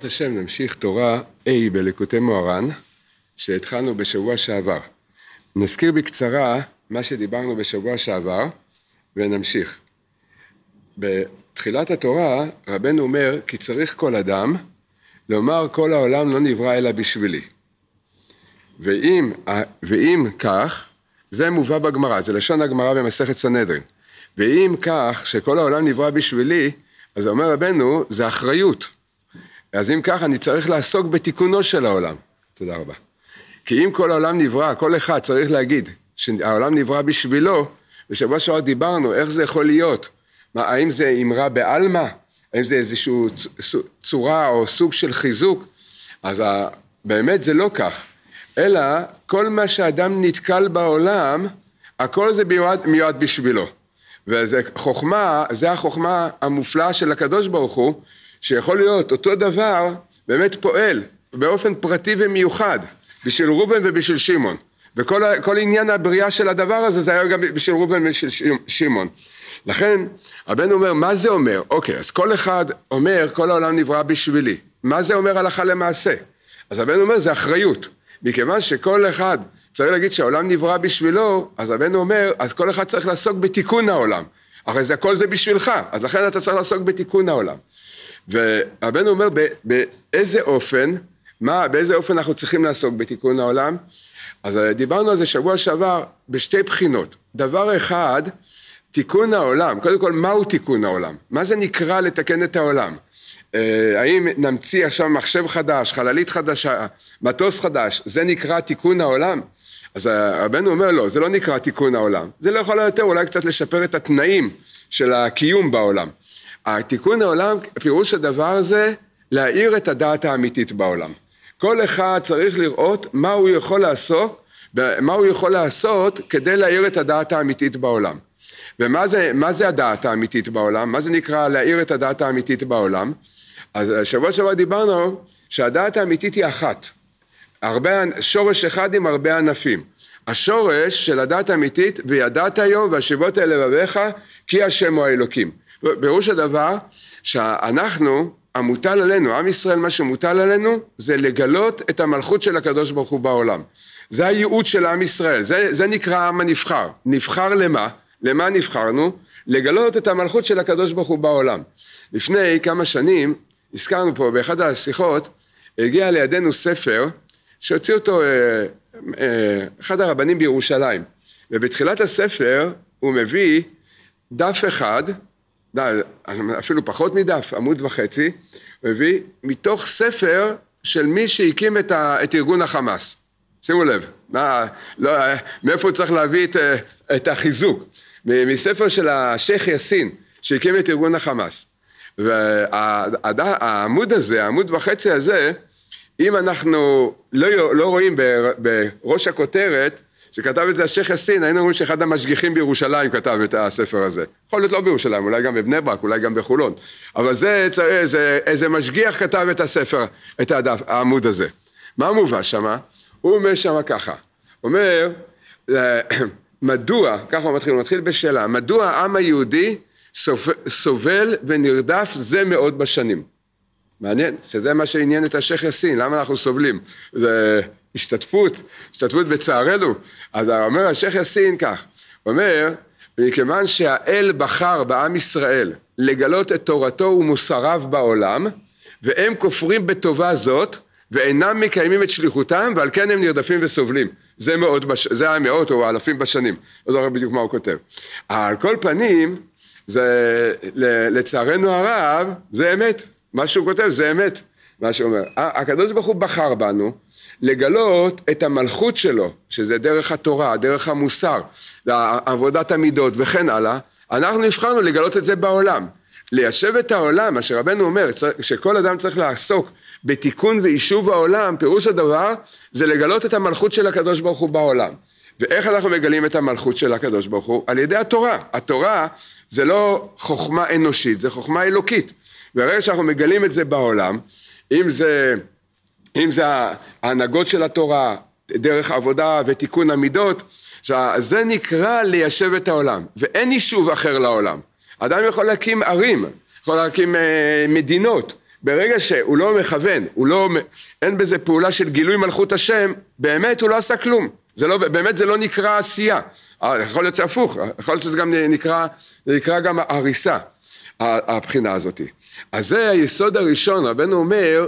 השם נמשיך תורה A בליקוטי מוהר"ן שהתחלנו בשבוע שעבר. נזכיר בקצרה מה שדיברנו בשבוע שעבר ונמשיך. בתחילת התורה רבנו אומר כי צריך כל אדם לומר כל העולם לא נברא אלא בשבילי. ואם כך, זה מובא בגמרא, זה לשון הגמרא במסכת סנהדרין. ואם כך שכל העולם נברא בשבילי, אז אומר רבנו זה אחריות. אז אם כך אני צריך לעסוק בתיקונו של העולם. תודה רבה. כי אם כל העולם נברא, כל אחד צריך להגיד שהעולם נברא בשבילו, בשבוע שעבר דיברנו איך זה יכול להיות. האם זה אמרה בעלמא? האם זה איזושהי צורה או סוג של חיזוק? אז באמת זה לא כך. אלא כל מה שאדם נתקל בעולם, הכל זה מיועד בשבילו. וזה חוכמה, זה החוכמה המופלאה של הקדוש ברוך הוא, שיכול להיות אותו דבר באמת פועל באופן פרטי ומיוחד בשביל ראובן ובשביל שמעון. וכל עניין הבריאה של הדבר הזה זה היה גם בשביל ראובן ובשביל שמעון. לכן הבן אומר מה זה אומר? אוקיי, אז כל אחד אומר כל העולם נברא בשבילי. מה זה אומר הלכה למעשה? אז הבן אומר זה אחריות. מכיוון שכל אחד צריך להגיד שהעולם נברא בשבילו, אז הבן אומר אז כל אחד צריך לעסוק בתיקון העולם. הרי זה הכל זה בשבילך, אז לכן אתה צריך לעסוק בתיקון העולם. והבן אומר באיזה אופן, באיזה אופן אנחנו צריכים לעסוק בתיקון העולם. אז דיברנו על זה שבוע שעבר בשתי בחינות. דבר אחד, תיקון העולם. קודם כל, מהו תיקון העולם? מה זה נקרא לתקן את העולם? האם נמציא עכשיו מחשב חדש, חללית חדשה, מטוס חדש, זה נקרא תיקון העולם? אז הבן אומר לא, זה לא נקרא תיקון העולם. זה לא יכול יותר, אולי קצת לשפר את התנאים של הקיום בעולם. התיקון העולם, פירוש הדבר הזה, להאיר את הדעת האמיתית בעולם. כל אחד צריך לראות מה הוא יכול לעשות כדי להאיר את הדעת האמיתית בעולם. ומה זה הדעת האמיתית בעולם? מה זה נקרא להאיר את הדעת האמיתית בעולם? אז שבוע שעבר דיברנו שהדעת האמיתית היא אחת. שורש אחד עם הרבה ענפים. השורש של הדעת האמיתית, וידעת היום והשיבות אל לבביך כי השם הוא האלוקים. פירוש הדבר שאנחנו, המוטל עלינו, עם ישראל מה שמוטל עלינו, זה לגלות את המלכות של הקדוש ברוך הוא בעולם. זה הייעוד של עם ישראל, זה נקרא העם הנבחר. נבחר למה? למה נבחרנו? לגלות את המלכות של הקדוש ברוך הוא בעולם. לפני כמה שנים, הזכרנו פה באחת השיחות, הגיע לידינו ספר, שהוציא אותו אחד הרבנים בירושלים. ובתחילת הספר הוא מביא דף אחד, אפילו פחות מדף, עמוד וחצי, הוא הביא מתוך ספר של מי שהקים את ארגון החמאס. שימו לב, מאיפה הוא צריך להביא את החיזוק? מספר של השייח יאסין שהקים את ארגון החמאס. והעמוד הזה, העמוד וחצי הזה, אם אנחנו לא רואים בראש הכותרת, שכתב את זה השייח יאסין, היינו אומרים שאחד המשגיחים בירושלים כתב את הספר הזה. יכול להיות לא בירושלים, אולי גם בבני ברק, אולי גם בחולון. אבל איזה משגיח כתב את הספר, את העמוד הזה. מה מובא שמה? הוא אומר שמה ככה. אומר, מדוע, ככה הוא מתחיל בשאלה, מדוע העם היהודי סובל ונרדף זה מאוד בשנים? מעניין, שזה מה שעניין את השייח יאסין, למה אנחנו סובלים? זה השתתפות בצערנו. אז אומר השייח יאסין כך, הוא אומר, מכיוון שהאל בחר בעם ישראל לגלות את תורתו ומוסריו בעולם, והם כופרים בטובה זאת, ואינם מקיימים את שליחותם, ועל כן הם נרדפים וסובלים. זה היה מאות או אלפים בשנים. לא זוכר בדיוק מה הוא כותב. על כל פנים, לצערנו הרב, זה אמת. מה שהוא כותב זה אמת. מה שהוא אומר. הקדוש ברוך הוא בחר בנו, לגלות את המלכות שלו, שזה דרך התורה, דרך המוסר, עבודת המידות וכן הלאה. אנחנו נבחרנו לגלות את זה בעולם. ליישב את העולם, מה שרבנו אומר, שכל אדם צריך לעסוק, בתיקון ויישוב העולם, פירוש הדבר, זה לגלות את המלכות של הקדוש ברוך הוא בעולם. ואיך אנחנו מגלים את המלכות של הקדוש ברוך הוא? על ידי התורה. התורה זה לא חוכמה אנושית, זה חוכמה אלוקית. והרגע שאנחנו מגלים את זה בעולם, אם זה ההנהגות של התורה, דרך עבודה ותיקון המידות, זה נקרא ליישב את העולם. ואין יישוב אחר לעולם. אדם יכול להקים ערים, יכול להקים מדינות, ברגע שהוא לא מכוון, אין בזה פעולה של גילוי מלכות השם, באמת הוא לא עשה כלום. באמת זה לא נקרא עשייה. יכול להיות שהפוך, יכול להיות שזה גם נקרא גם הריסה, הבחינה הזאת. אז זה היסוד הראשון, רבנו אומר,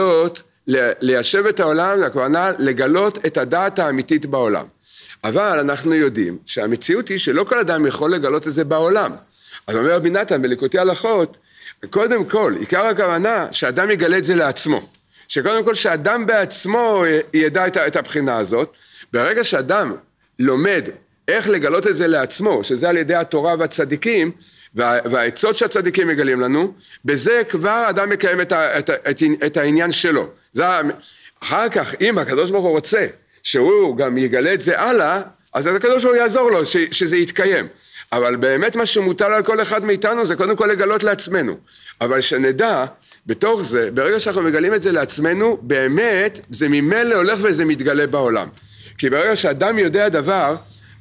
ליישב את העולם, הכוונה לגלות את הדעת האמיתית בעולם. אבל אנחנו יודעים שהמציאות היא שלא כל אדם יכול לגלות את זה בעולם. אז אומר רבי נתן בליקוטי הלכות, קודם כל, עיקר הכוונה שאדם יגלה את זה לעצמו. שקודם כל שאדם בעצמו ידע את הבחינה הזאת. ברגע שאדם לומד איך לגלות את זה לעצמו, שזה על ידי התורה והצדיקים, והעצות שהצדיקים מגלים לנו, בזה כבר אדם מקיים את העניין שלו. אחר כך, אם הקדוש ברוך הוא רוצה שהוא גם יגלה את זה הלאה, אז הקדוש ברוך הוא יעזור לו שזה יתקיים. אבל באמת מה שמוטל על כל אחד מאיתנו זה קודם כל לגלות לעצמנו. אבל שנדע, בתוך זה, ברגע שאנחנו מגלים את זה לעצמנו, באמת זה ממילא הולך וזה מתגלה בעולם. כי ברגע שאדם יודע דבר,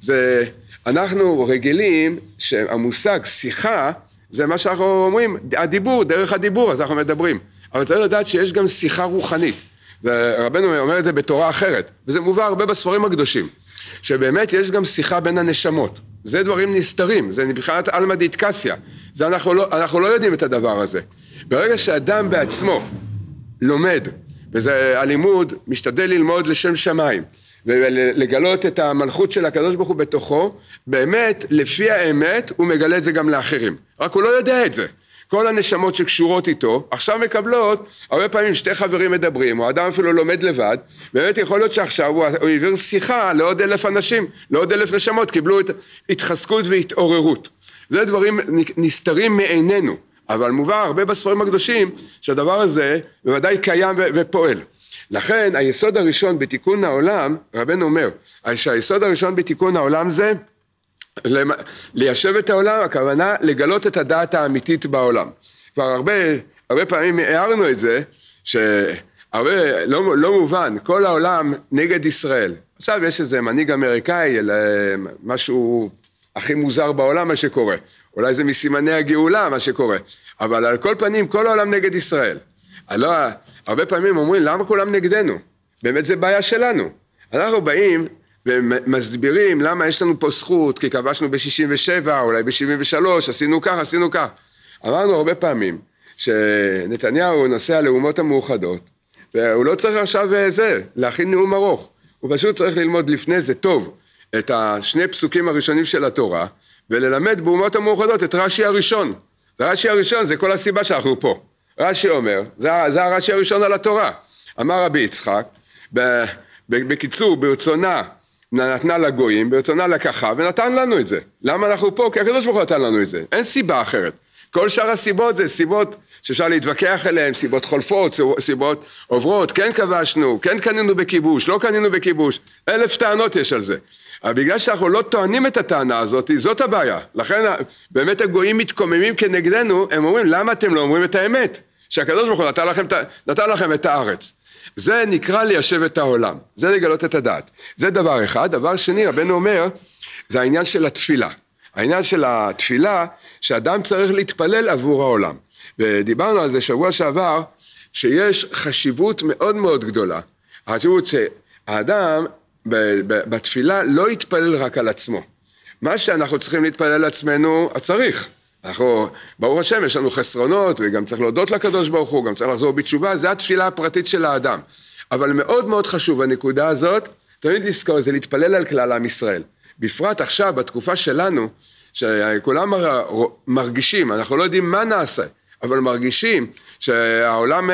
אנחנו רגילים שהמושג שיחה, זה מה שאנחנו אומרים, הדיבור, דרך הדיבור, אז אנחנו מדברים. אבל צריך לדעת שיש גם שיחה רוחנית. רבנו אומר את זה בתורה אחרת, וזה מובא הרבה בספרים הקדושים, שבאמת יש גם שיחה בין הנשמות. זה דברים נסתרים, זה מבחינת אלמא דאיטקסיא. אנחנו לא יודעים את הדבר הזה. ברגע שאדם בעצמו לומד, וזה הלימוד, משתדל ללמוד לשם שמיים, ולגלות את המלכות של הקדוש ברוך הוא בתוכו, באמת, לפי האמת, הוא מגלה את זה גם לאחרים. רק הוא לא יודע את זה. כל הנשמות שקשורות איתו, עכשיו מקבלות, הרבה פעמים שתי חברים מדברים, או אדם אפילו לומד לבד, באמת יכול להיות שעכשיו הוא העביר שיחה לעוד 1,000 אנשים, לעוד 1,000 נשמות, קיבלו את התחזקות והתעוררות. זה דברים נסתרים מעינינו, אבל מובא הרבה בספרים הקדושים, שהדבר הזה בוודאי קיים ופועל. לכן היסוד הראשון בתיקון העולם, רבנו אומר, שהיסוד הראשון בתיקון העולם זה, ליישב את העולם, הכוונה לגלות את הדעת האמיתית בעולם. כבר הרבה פעמים הערנו את זה, שהרבה לא מובן, כל העולם נגד ישראל. עכשיו יש איזה מנהיג אמריקאי, משהו הכי מוזר בעולם מה שקורה. אולי זה מסימני הגאולה מה שקורה. אבל על כל פנים, כל העולם נגד ישראל. הרבה פעמים אומרים, למה כולם נגדנו? באמת זה בעיה שלנו. אנחנו באים ומסבירים למה יש לנו פה זכות, כי כבשנו ב-67, אולי ב-73, עשינו כך. אמרנו הרבה פעמים שנתניהו נוסע לאומות המאוחדות, והוא לא צריך עכשיו להכין נאום ארוך, הוא פשוט צריך ללמוד לפני זה טוב את השני פסוקים הראשונים של התורה, וללמד באומות המאוחדות את רש"י הראשון. רש"י הראשון זה כל הסיבה שאנחנו פה. רש"י אומר, זה הרש"י הראשון על התורה. אמר רבי יצחק, בקיצור, ברצונה נתנה לגויים, ברצונה לקחה ונתן לנו את זה. למה אנחנו פה? כי הקדוש ברוך הוא נתן לנו את זה. אין סיבה אחרת. כל שאר הסיבות זה סיבות שאפשר להתווכח עליהן, סיבות חולפות, סיבות עוברות, כן כבשנו, כן קנינו בכיבוש, לא קנינו בכיבוש. 1,000 טענות יש על זה. אבל בגלל שאנחנו לא טוענים את הטענה הזאת, זאת הבעיה. לכן באמת הגויים מתקוממים כנגדנו, הם אומרים, למה אתם לא אומרים את האמת? שהקדוש ברוך הוא נתן לכם את הארץ. זה נקרא ליישב את העולם, זה לגלות את הדעת. זה דבר אחד. דבר שני, רבנו אומר, זה העניין של התפילה. העניין של התפילה, שאדם צריך להתפלל עבור העולם. ודיברנו על זה שבוע שעבר, שיש חשיבות מאוד מאוד גדולה. החשיבות שהאדם בתפילה לא יתפלל רק על עצמו. מה שאנחנו צריכים להתפלל לעצמנו, צריך. ברוך השם, יש לנו חסרונות, וגם צריך להודות לקדוש ברוך הוא, גם צריך לחזור בתשובה, זה התפילה הפרטית של האדם. אבל מאוד מאוד חשוב, הנקודה הזאת, תמיד לזכור, זה להתפלל על כלל עם ישראל. בפרט עכשיו, בתקופה שלנו, שכולם מרגישים, אנחנו לא יודעים מה נעשה, אבל מרגישים שהעולם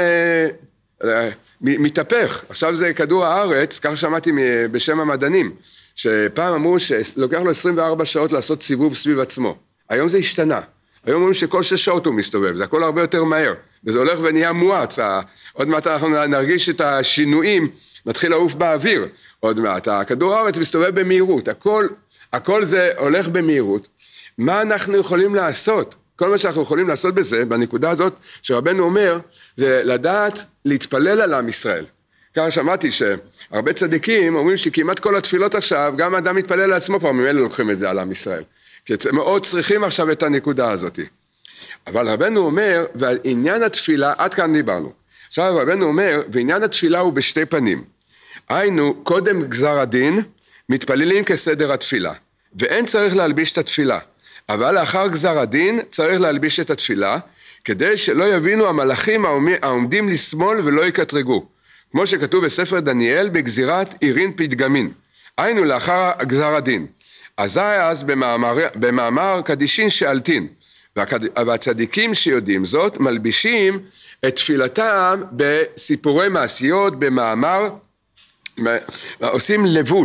מתהפך. עכשיו זה כדור הארץ, כך שמעתי בשם המדענים, שפעם אמרו שלוקח לו 24 שעות לעשות סיבוב סביב עצמו. היום זה השתנה. היום אומרים שכל 6 שעות הוא מסתובב, זה הכל הרבה יותר מהר, וזה הולך ונהיה מואץ, עוד מעט אנחנו נרגיש את השינויים, נתחיל לעוף באוויר, עוד מעט, הכדור הארץ מסתובב במהירות, הכל זה הולך במהירות. מה אנחנו יכולים לעשות? כל מה שאנחנו יכולים לעשות בזה, בנקודה הזאת שרבנו אומר, זה לדעת להתפלל על עם ישראל. ככה שמעתי שהרבה צדיקים אומרים שכמעט כל התפילות עכשיו, גם האדם מתפלל לעצמו, כבר ממילא לוקחים את זה על עם ישראל. כי מאוד צריכים עכשיו את הנקודה הזאת. אבל רבנו אומר, ועל עניין התפילה, עד כאן דיברנו. עכשיו רבנו אומר, ועניין התפילה הוא בשתי פנים. היינו, קודם גזר הדין, מתפללים כסדר התפילה, ואין צריך להלביש את התפילה. אבל לאחר גזר הדין צריך להלביש את התפילה, כדי שלא יבינו המלאכים העומדים לשמאל ולא יקטרגו. כמו שכתוב בספר דניאל בגזירת עירין פתגמין. היינו לאחר גזר הדין. אז במאמר קדישין שאלתין. והצדיקים שיודעים זאת מלבישים את תפילתם בסיפורי מעשיות, במאמר, עושים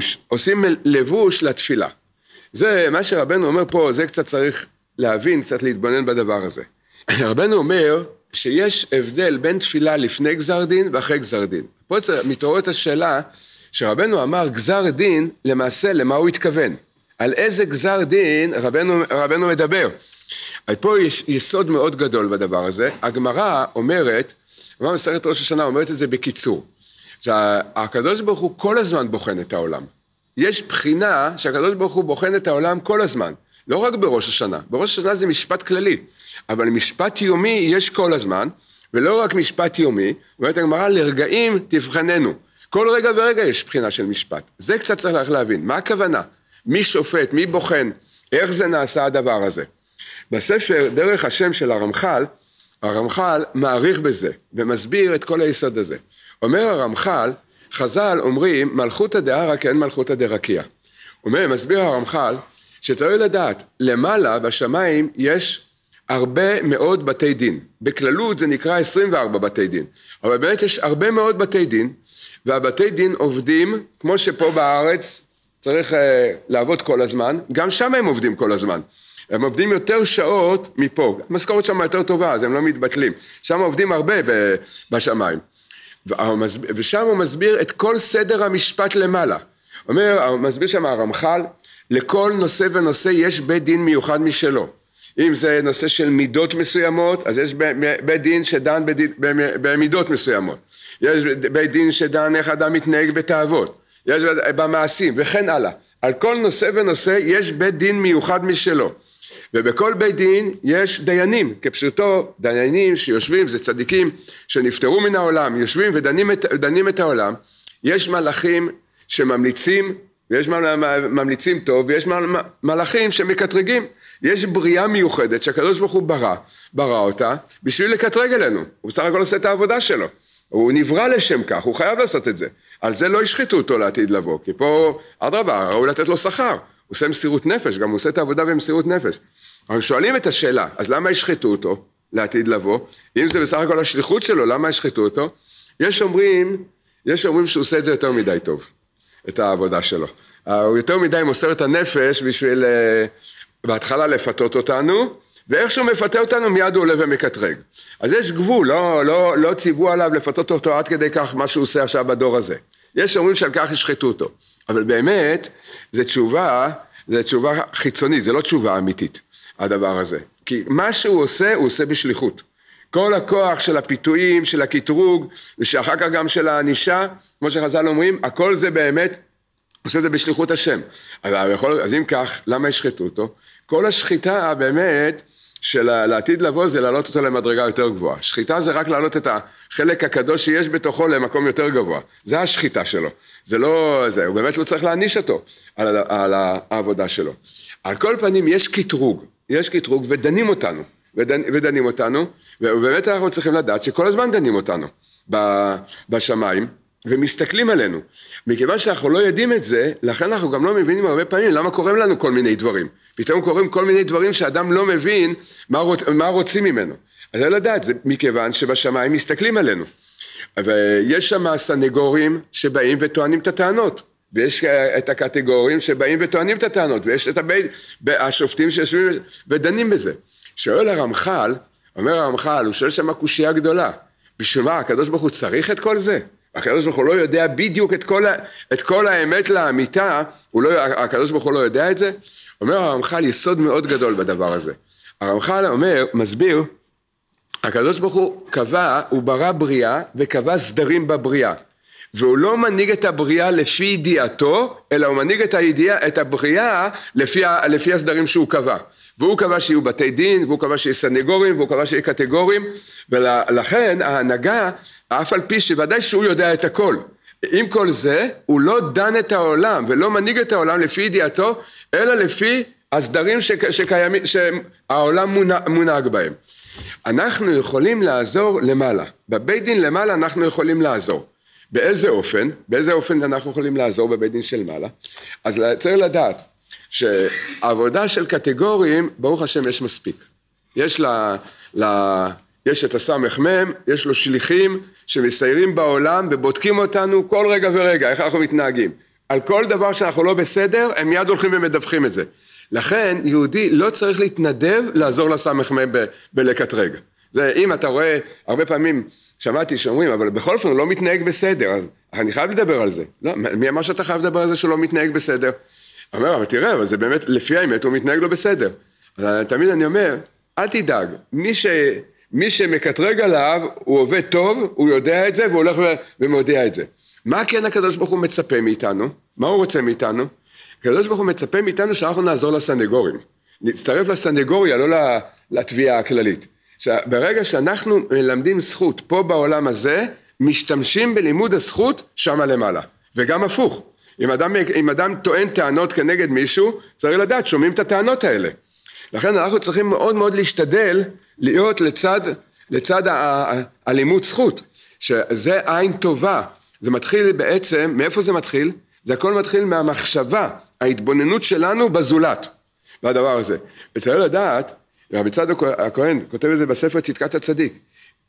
לבוש לתפילה. זה מה שרבנו אומר פה, זה קצת צריך להבין, קצת להתבונן בדבר הזה. רבנו אומר שיש הבדל בין תפילה לפני גזר דין ואחרי גזר דין. פה מתעוררת השאלה שרבנו אמר גזר דין, למעשה למה הוא התכוון? על איזה גזר דין רבנו מדבר? פה יש יסוד מאוד גדול בדבר הזה. הגמרא אומרת, מסכת ראש השנה אומרת את זה בקיצור. הקדוש ברוך הוא כל הזמן בוחן את העולם. יש בחינה שהקדוש ברוך הוא בוחן את העולם כל הזמן. לא רק בראש השנה. בראש השנה זה משפט כללי. אבל משפט יומי יש כל הזמן, ולא רק משפט יומי, אומרת הגמרא, לרגעים תבחננו. כל רגע ורגע יש בחינה של משפט. זה קצת צריך להבין. מה הכוונה? מי שופט, מי בוחן, איך זה נעשה הדבר הזה. בספר דרך השם של הרמח"ל מעריך בזה, ומסביר את כל היסוד הזה. אומר הרמח"ל, חז"ל אומרים, מלכותא דהרא כאין מלכותא דרקיע. מסביר הרמח"ל, שצריך לדעת, למעלה בשמיים יש הרבה מאוד בתי דין. בכללות זה נקרא 24 בתי דין. אבל באמת יש הרבה מאוד בתי דין, והבתי דין עובדים, כמו שפה בארץ צריך לעבוד כל הזמן, גם שם הם עובדים כל הזמן. הם עובדים יותר שעות מפה. המשכורת שם יותר טובה, אז הם לא מתבטלים. שם עובדים הרבה בשמיים. ושם הוא מסביר את כל סדר המשפט למעלה. הוא מסביר שם הרמח"ל, לכל נושא ונושא יש בית דין מיוחד משלו. אם זה נושא של מידות מסוימות, אז יש בית דין שדן במידות מסוימות. יש בית דין שדן איך אדם מתנהג בתאוות. יש במעשים וכן הלאה. על כל נושא ונושא יש בית דין מיוחד משלו. ובכל בית דין יש דיינים, כפשוטו דיינים שיושבים, זה צדיקים שנפטרו מן העולם, יושבים ודנים את העולם. יש מלאכים שממליצים, ויש ממליצים טוב, ויש מלאכים שמקטרגים. יש בריאה מיוחדת שהקדוש ברוך הוא ברא אותה בשביל לקטרג אלינו. הוא בסך הכל עושה את העבודה שלו. הוא נברא לשם כך, הוא חייב לעשות את זה. על זה לא ישחיתו אותו לעתיד לבוא, כי פה אדרבה, ראוי לתת לו שכר. הוא עושה מסירות נפש, גם הוא עושה את העבודה במסירות נפש. אנחנו שואלים את השאלה, אז למה ישחיתו אותו לעתיד לבוא? אם זה בסך הכל השליחות שלו, למה ישחיתו אותו? יש אומרים שהוא עושה את זה יותר מדי טוב, את העבודה שלו. הוא יותר מדי מוסר את הנפש בשביל בהתחלה לפתות אותנו, ואיך שהוא מפתה אותנו מיד הוא עולה ומקטרג. אז יש גבול, לא ציוו עליו לפתות אותו עד כדי כך מה שהוא עושה עכשיו בדור הזה. יש אומרים שעל כך ישחטו אותו. אבל באמת, זה תשובה חיצונית, זה לא תשובה אמיתית, הדבר הזה. כי מה שהוא עושה, הוא עושה בשליחות. כל הכוח של הפיתויים, של הקטרוג, ושאחר כך גם של הענישה, כמו שחז"ל אומרים, הכל זה באמת, עושה את זה בשליחות השם. אז אם כך, למה ישחטו אותו? כל השחיטה באמת של לעתיד לבוא זה להעלות אותו למדרגה יותר גבוהה. שחיטה זה רק להעלות את החלק הקדוש שיש בתוכו למקום יותר גבוה. זה השחיטה שלו. זה לא זה, הוא באמת לא צריך להעניש אותו על העבודה שלו. על כל פנים יש קטרוג ודנים אותנו, ובאמת אנחנו צריכים לדעת שכל הזמן דנים אותנו בשמיים, ומסתכלים עלינו. מכיוון שאנחנו לא יודעים את זה, לכן אנחנו גם לא מבינים הרבה פעמים למה קוראים לנו כל מיני דברים. פתאום קוראים כל מיני דברים שאדם לא מבין מה רוצים ממנו. אז אני לדעת, זה מכיוון שבשמיים מסתכלים עלינו. ויש שם סנגורים שבאים וטוענים את הטענות. ויש את הקטגורים שבאים וטוענים את הטענות. ויש את השופטים שיושבים ודנים בזה. שואל הרמח"ל, אומר הרמח"ל, הוא שואל שם קושיה גדולה. בשביל מה, הקדוש ברוך הוא צריך את כל זה? הקדוש ברוך הוא לא יודע בדיוק את כל האמת לאמיתה, הקדוש ברוך הוא לא יודע את זה. אומר הרמח"ל יסוד מאוד גדול בדבר הזה. הרמח"ל מסביר, הקדוש ברוך הוא ברא בריאה וקבע סדרים בבריאה. והוא לא מנהיג את הבריאה לפי ידיעתו, אלא הוא מנהיג את הבריאה לפי הסדרים שהוא קבע. והוא קבע שיהיו בתי דין, והוא קבע שיהיו סנגורים, והוא קבע שיהיו קטגורים, ולכן ההנהגה, אף על פי שוודאי שהוא יודע את הכל. עם כל זה, הוא לא דן את העולם, ולא מנהיג את העולם לפי ידיעתו, אלא לפי הסדרים שקיימים, שהעולם מונהג בהם. אנחנו יכולים לעזור למעלה. בבית דין למעלה אנחנו יכולים לעזור. באיזה אופן? באיזה אופן אנחנו יכולים לעזור בבית דין של מעלה? אז צריך לדעת שהעבודה של קטגורים, ברוך השם יש מספיק. יש את הסמך מם, יש לו שליחים שמסיירים בעולם ובודקים אותנו כל רגע ורגע, איך אנחנו מתנהגים. על כל דבר שאנחנו לא בסדר, הם מיד הולכים ומדווחים את זה. לכן יהודי לא צריך להתנדב לעזור לסמך מם בלקטרג. זה אם אתה רואה, הרבה פעמים שמעתי שאומרים, אבל בכל אופן הוא לא מתנהג בסדר, אז אני חייב לדבר על זה. לא, מי אמר שאתה חייב לדבר על זה שהוא לא מתנהג בסדר? אומר, אבל תראה, אבל זה באמת, לפי האמת הוא מתנהג לא בסדר. אז תמיד אני אומר, אל תדאג, מי שמקטרג עליו, הוא עובד טוב, הוא יודע את זה, והוא הולך ומודיע את זה. מה כן הקדוש ברוך הוא מצפה מאיתנו? מה הוא רוצה מאיתנו? הקדוש ברוך הוא מצפה מאיתנו שאנחנו נעזור לסנגורים. נצטרף לסנגוריה, לא לתביעה הכללית. ברגע שאנחנו מלמדים זכות פה בעולם הזה, משתמשים בלימוד הזכות שמה למעלה. וגם הפוך. אם אדם טוען טענות כנגד מישהו, צריך לדעת, שומעים את הטענות האלה. לכן אנחנו צריכים מאוד מאוד להשתדל להיות לצד הלימוד זכות, שזה עין טובה. זה מתחיל בעצם, מאיפה זה מתחיל? זה הכל מתחיל מהמחשבה, ההתבוננות שלנו בזולת, בדבר הזה. וצריך לדעת, רבי צדוק הכהן כותב את זה בספר צדקת הצדיק,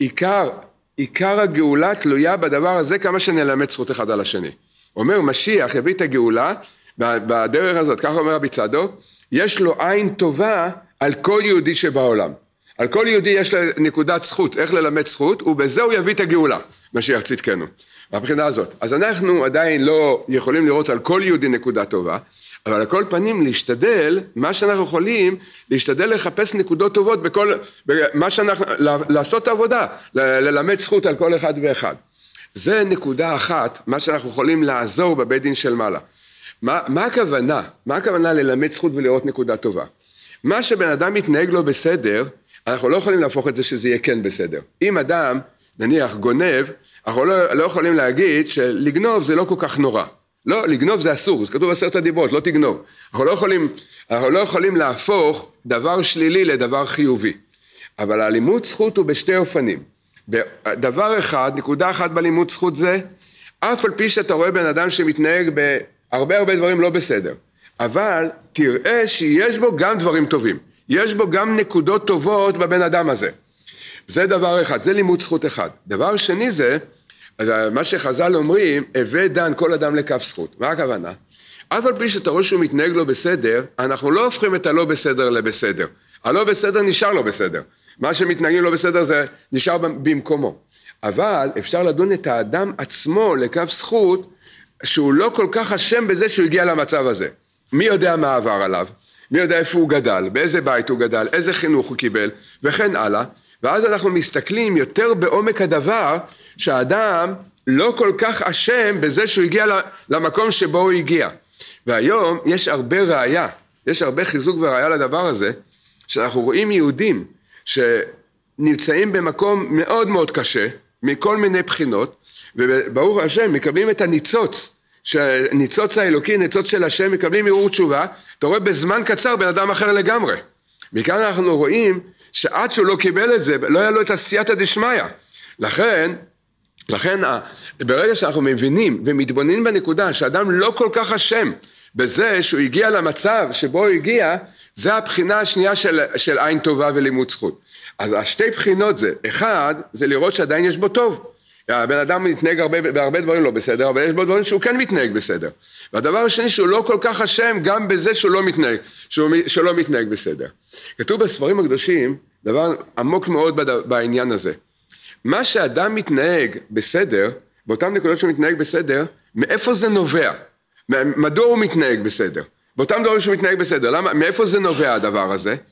עיקר הגאולה תלויה בדבר הזה כמה שנלמד זכות אחד על השני. אומר משיח יביא את הגאולה בדרך הזאת, ככה אומר רבי צדוק, יש לו עין טובה על כל יהודי שבעולם. על כל יהודי יש לו נקודת זכות, איך ללמד זכות, ובזה הוא יביא את הגאולה, משיח צדקנו. מבחינה הזאת. אז אנחנו עדיין לא יכולים לראות על כל יהודי נקודה טובה, אבל על כל פנים להשתדל, מה שאנחנו יכולים, להשתדל לחפש נקודות טובות מה שאנחנו, לעשות את העבודה, ללמד זכות על כל אחד ואחד. זה נקודה אחת, מה שאנחנו יכולים לעזור בבית דין של מעלה. מה הכוונה? מה הכוונה ללמד זכות ולראות נקודה טובה? מה שבן אדם מתנהג לו בסדר, אנחנו לא יכולים להפוך את זה שזה יהיה כן בסדר. אם אדם, נניח, גונב, אנחנו לא יכולים להגיד שלגנוב זה לא כל כך נורא. לא, לגנוב זה אסור, זה כתוב 10 הדיברות, לא תגנוב. אנחנו לא יכולים להפוך דבר שלילי לדבר חיובי. אבל הלימוד זכות הוא בשתי אופנים. דבר אחד, נקודה אחת בלימוד זכות זה, אף על פי שאתה רואה בן אדם שמתנהג בהרבה דברים לא בסדר. אבל תראה שיש בו גם דברים טובים. יש בו גם נקודות טובות בבן אדם הזה. זה דבר אחד, זה לימוד זכות אחד. דבר שני זה, מה שחז"ל אומרים, הווה דן כל אדם לכף זכות. מה הכוונה? אף על פי שאתה רואה שהוא מתנהג לא בסדר, אנחנו לא הופכים את הלא בסדר לבסדר. הלא בסדר נשאר לא בסדר. מה שמתנהגים לא בסדר זה נשאר במקומו. אבל אפשר לדון את האדם עצמו לכף זכות, שהוא לא כל כך אשם בזה שהוא הגיע למצב הזה. מי יודע מה עבר עליו? מי יודע איפה הוא גדל? באיזה בית הוא גדל? איזה חינוך הוא קיבל? וכן הלאה. ואז אנחנו מסתכלים יותר בעומק הדבר, שהאדם לא כל כך אשם בזה שהוא הגיע למקום שבו הוא הגיע. והיום יש הרבה ראיה, יש הרבה חיזוק וראיה לדבר הזה, שאנחנו רואים יהודים שנמצאים במקום מאוד מאוד קשה, מכל מיני בחינות, וברוך השם מקבלים את הניצוץ, ניצוץ האלוקי, ניצוץ של השם, מקבלים ערעור תשובה, אתה רואה בזמן קצר בן אדם אחר לגמרי. מכאן אנחנו רואים שעד שהוא לא קיבל את זה, לא היה לו את הסייעתא דשמיא. לכן, ברגע שאנחנו מבינים ומתבוננים בנקודה, שאדם לא כל כך אשם בזה שהוא הגיע למצב שבו הוא הגיע, זה הבחינה השנייה של עין טובה ולימוד זכות. אז השתי בחינות זה, אחד, זה לראות שעדיין יש בו טוב. הבן אדם מתנהג בהרבה דברים לא בסדר, אבל יש בו דברים שהוא כן מתנהג בסדר. והדבר השני שהוא לא כל כך אשם גם בזה שהוא לא מתנהג בסדר. כתוב בספרים הקדושים דבר עמוק מאוד בעניין הזה. מה שאדם מתנהג בסדר, באותם נקודות שהוא מתנהג בסדר, מאיפה זה נובע? מדוע הוא מתנהג בסדר? באותם דברים שהוא מתנהג בסדר, מאיפה זה נובע הדבר הזה?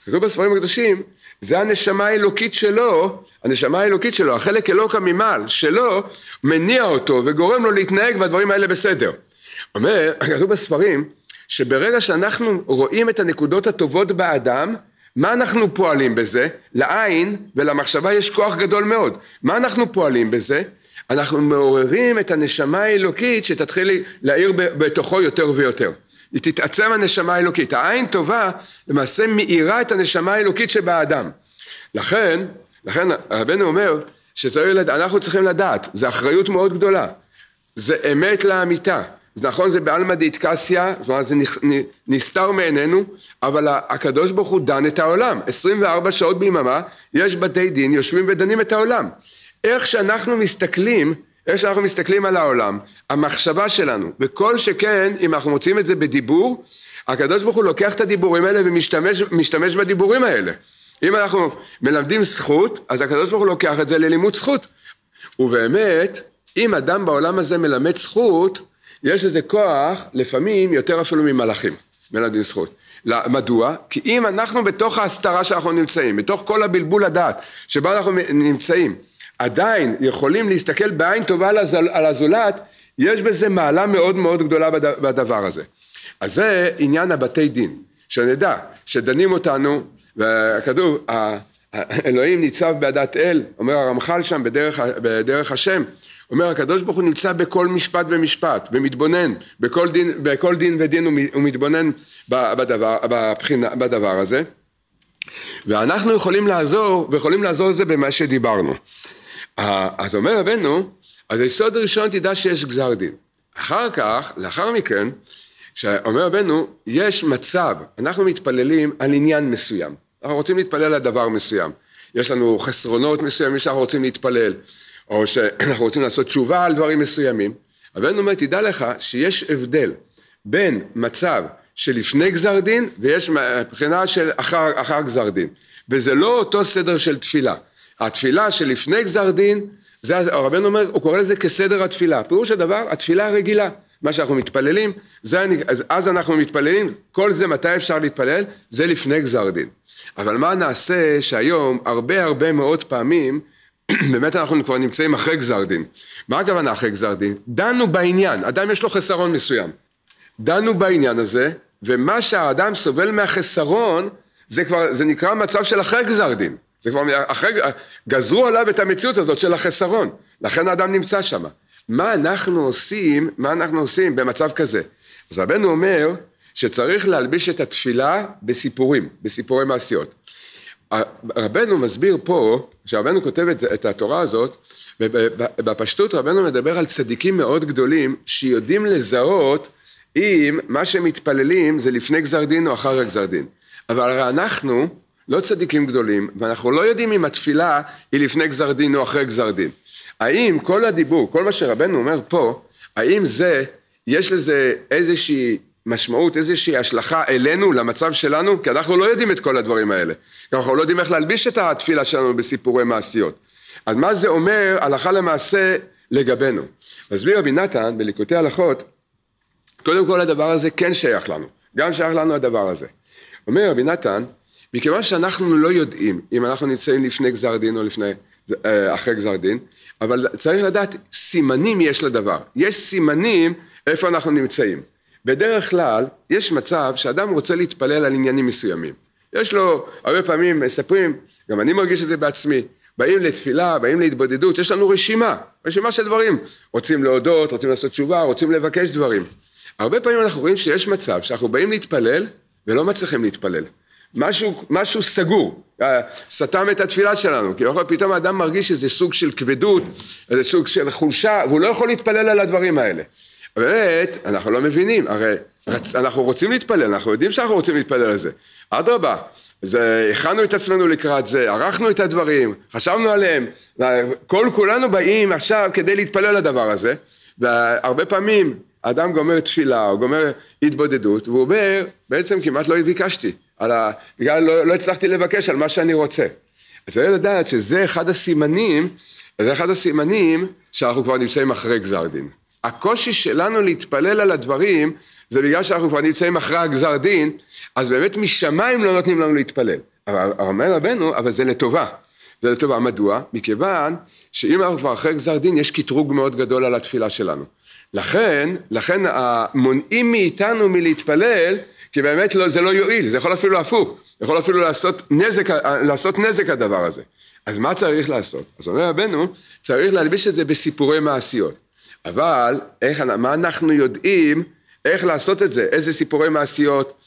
כתוב בספרים הקדושים, זה הנשמה האלוקית שלו, החלק אלוקא ממעל שלו, מניע אותו וגורם לו להתנהג בדברים האלה בסדר. אומר, כתוב בספרים, שברגע שאנחנו רואים את הנקודות הטובות באדם, מה אנחנו פועלים בזה? לעין ולמחשבה יש כוח גדול מאוד. מה אנחנו פועלים בזה? אנחנו מעוררים את הנשמה האלוקית שתתחיל להאיר בתוכו יותר ויותר. היא תתעצם הנשמה האלוקית. העין טובה למעשה מאירה את הנשמה האלוקית שבאדם. לכן רבנו אומר שאנחנו צריכים לדעת, זו אחריות מאוד גדולה. זה אמת לאמיתה. אז נכון, זה בעלמא דאיטקסיה, זאת אומרת, זה נסתר מעינינו, אבל הקדוש ברוך הוא דן את העולם. 24 שעות ביממה, יש בתי דין, יושבים ודנים את העולם. איך שאנחנו מסתכלים על העולם, המחשבה שלנו, וכל שכן, אם אנחנו מוצאים את זה בדיבור, הקדוש ברוך הוא לוקח את הדיבורים האלה ומשתמש בדיבורים האלה. אם אנחנו מלמדים זכות, אז הקדוש ברוך הוא לוקח את זה ללימוד זכות. ובאמת, אם אדם בעולם הזה מלמד זכות, יש לזה כוח, לפעמים יותר אפילו ממלאכים, מלמדים זכות. מדוע? כי אם אנחנו בתוך ההסתרה שאנחנו נמצאים, בתוך כל הבלבול הדעת שבה אנחנו נמצאים, עדיין יכולים להסתכל בעין טובה על הזולת, יש בזה מעלה מאוד מאוד גדולה בדבר הזה. אז זה עניין הבתי דין, שנדע שדנים אותנו, וכתוב, אלוהים ניצב בעדת אל, אומר הרמח"ל שם בדרך השם, אומר הקדוש ברוך הוא נמצא בכל משפט ומשפט, ומתבונן, בכל דין ודין הוא מתבונן בדבר הזה, ואנחנו יכולים לעזור זה במה שדיברנו. אז אומר רבנו, אז היסוד הראשון תדע שיש גזר דין. לאחר מכן, שאומר רבנו, יש מצב, אנחנו מתפללים על עניין מסוים, אנחנו רוצים להתפלל על דבר מסוים, יש לנו חסרונות מסוימים שאנחנו רוצים להתפלל, או שאנחנו רוצים לעשות תשובה על דברים מסוימים, רבנו אומר, תדע לך שיש הבדל בין מצב שלפני גזר דין, ויש מבחינה של אחר גזר דין, וזה לא אותו סדר של תפילה. התפילה שלפני גזר דין, רבנו אומר, הוא קורא לזה כסדר התפילה, פירוש הדבר, התפילה הרגילה, מה שאנחנו מתפללים, אז אנחנו מתפללים, כל זה מתי אפשר להתפלל, זה לפני גזר דין. אבל מה נעשה שהיום, הרבה מאוד פעמים, באמת אנחנו כבר נמצאים אחרי גזר דין. מה הכוונה אחרי גזר דין? דנו בעניין, אדם יש לו חסרון מסוים. דנו בעניין הזה, ומה שהאדם סובל מהחסרון, זה נקרא מצב של אחרי גזר דין. זה כבר גזרו עליו את המציאות הזאת של החסרון. לכן האדם נמצא שם. מה אנחנו עושים במצב כזה? אז רבנו אומר שצריך להלביש את התפילה בסיפורי מעשיות. רבנו מסביר פה, כשרבנו כותב את התורה הזאת, בפשטות רבנו מדבר על צדיקים מאוד גדולים, שיודעים לזהות אם מה שמתפללים זה לפני גזר דין או אחר גזר דין. אבל אנחנו לא צדיקים גדולים, ואנחנו לא יודעים אם התפילה היא לפני גזר דין או אחרי גזר דין. האם כל הדיבור, כל מה שרבנו אומר פה, האם יש לזה איזושהי משמעות, איזושהי השלכה אלינו, למצב שלנו, כי אנחנו לא יודעים את כל הדברים האלה. אנחנו לא יודעים איך להלביש את התפילה שלנו בסיפורי מעשיות. אז מה זה אומר הלכה למעשה לגבינו? מסביר רבי נתן בליקוטי הלכות, קודם כל הדבר הזה כן שייך לנו, גם שייך לנו הדבר הזה. אומר רבי נתן, מכיוון שאנחנו לא יודעים אם אנחנו נמצאים לפני גזר דין או אחרי גזר דין, אבל צריך לדעת סימנים יש לדבר, יש סימנים איפה אנחנו נמצאים. בדרך כלל יש מצב שאדם רוצה להתפלל על עניינים מסוימים. יש לו, הרבה פעמים מספרים, גם אני מרגיש את זה בעצמי, באים לתפילה, באים להתבודדות, יש לנו רשימה של דברים. רוצים להודות, רוצים לעשות תשובה, רוצים לבקש דברים. הרבה פעמים אנחנו רואים שיש מצב שאנחנו באים להתפלל ולא מצליחים להתפלל. משהו סגור, סתם את התפילה שלנו, כי פתאום האדם מרגיש איזה סוג של כבדות, איזה סוג של חולשה, והוא לא יכול להתפלל על הדברים האלה. באמת, אנחנו לא מבינים, הרי אנחנו רוצים להתפלל, אנחנו יודעים שאנחנו רוצים להתפלל על זה. אדרבה, הכנו את עצמנו לקראת זה, ערכנו את הדברים, חשבנו עליהם, כולנו באים עכשיו כדי להתפלל על הדבר הזה, והרבה פעמים האדם גומר תפילה, או גומר התבודדות, והוא אומר, בעצם כמעט לא ביקשתי, בגלל לא הצלחתי לבקש על מה שאני רוצה. אז צריך לדעת שזה אחד הסימנים שאנחנו כבר נמצאים אחרי גזר דין. הקושי שלנו להתפלל על הדברים, זה בגלל שאנחנו כבר נמצאים אחרי הגזר דין, אז באמת משמיים לא נותנים לנו להתפלל. אומר רבנו, אבל זה לטובה. זה לטובה, מדוע? מכיוון שאם אנחנו כבר אחרי גזר דין, יש קטרוג מאוד גדול על התפילה שלנו. לכן מונעים מאיתנו מלהתפלל, כי באמת זה לא יועיל, זה יכול אפילו הפוך, זה יכול אפילו לעשות נזק הדבר הזה. אז מה צריך לעשות? אז אומר רבנו, צריך להלביש את זה בסיפורי מעשיות. אבל מה אנחנו יודעים, איך לעשות את זה? איזה סיפורי מעשיות?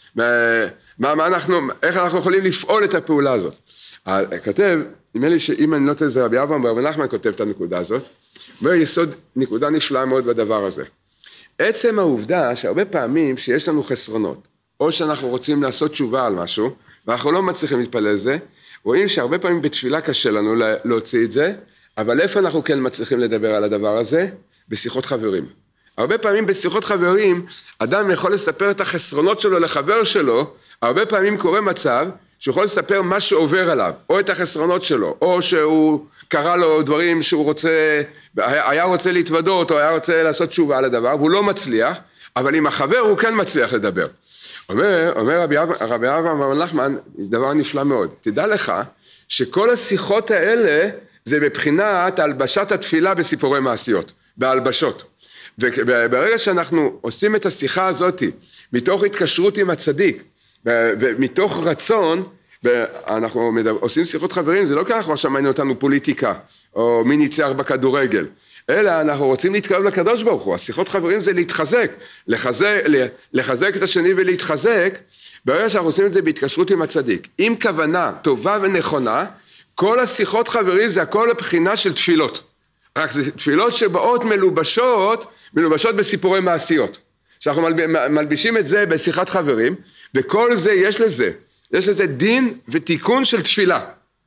איך אנחנו יכולים לפעול את הפעולה הזאת? כותב, נדמה לי שאם אני לא טועה זה רבי אברהם בר נחמן כותב את הנקודה הזאת, אומר יסוד נקודה נפלאה מאוד בדבר הזה. עצם העובדה שהרבה פעמים שיש לנו חסרונות, או שאנחנו רוצים לעשות תשובה על משהו, ואנחנו לא מצליחים להתפלל לזה, רואים שהרבה פעמים בתפילה קשה לנו להוציא את זה, אבל איפה אנחנו כן מצליחים לדבר על הדבר הזה? בשיחות חברים. הרבה פעמים בשיחות חברים, אדם יכול לספר את החסרונות שלו לחבר שלו, הרבה פעמים קורה מצב, שהוא יכול לספר מה שעובר עליו, או את החסרונות שלו, או שהוא קרא לו דברים שהוא רוצה, היה רוצה להתוודות, או היה רוצה לעשות תשובה על הדבר, והוא לא מצליח, אבל עם החבר הוא כן מצליח לדבר. אומר רבי אברהם בר נחמן, דבר נפלא מאוד, תדע לך שכל השיחות האלה, זה בבחינת הלבשת התפילה בסיפורי מעשיות, בהלבשות. וברגע שאנחנו עושים את השיחה הזאת, מתוך התקשרות עם הצדיק, ומתוך רצון, ואנחנו עושים שיחות חברים, זה לא ככה כבר שמענו אותנו פוליטיקה, או מי ניצח בכדורגל, אלא אנחנו רוצים להתקרב לקדוש ברוך הוא, השיחות חברים זה להתחזק, לחזק את השני ולהתחזק, ברגע שאנחנו עושים את זה בהתקשרות עם הצדיק, עם כוונה טובה ונכונה, כל השיחות חברים זה הכל לבחינה של תפילות, רק זה תפילות שבאות מלובשות בסיפורי מעשיות, שאנחנו מלבישים את זה בשיחת חברים, וכל זה יש לזה דין ותיקון של תפילה.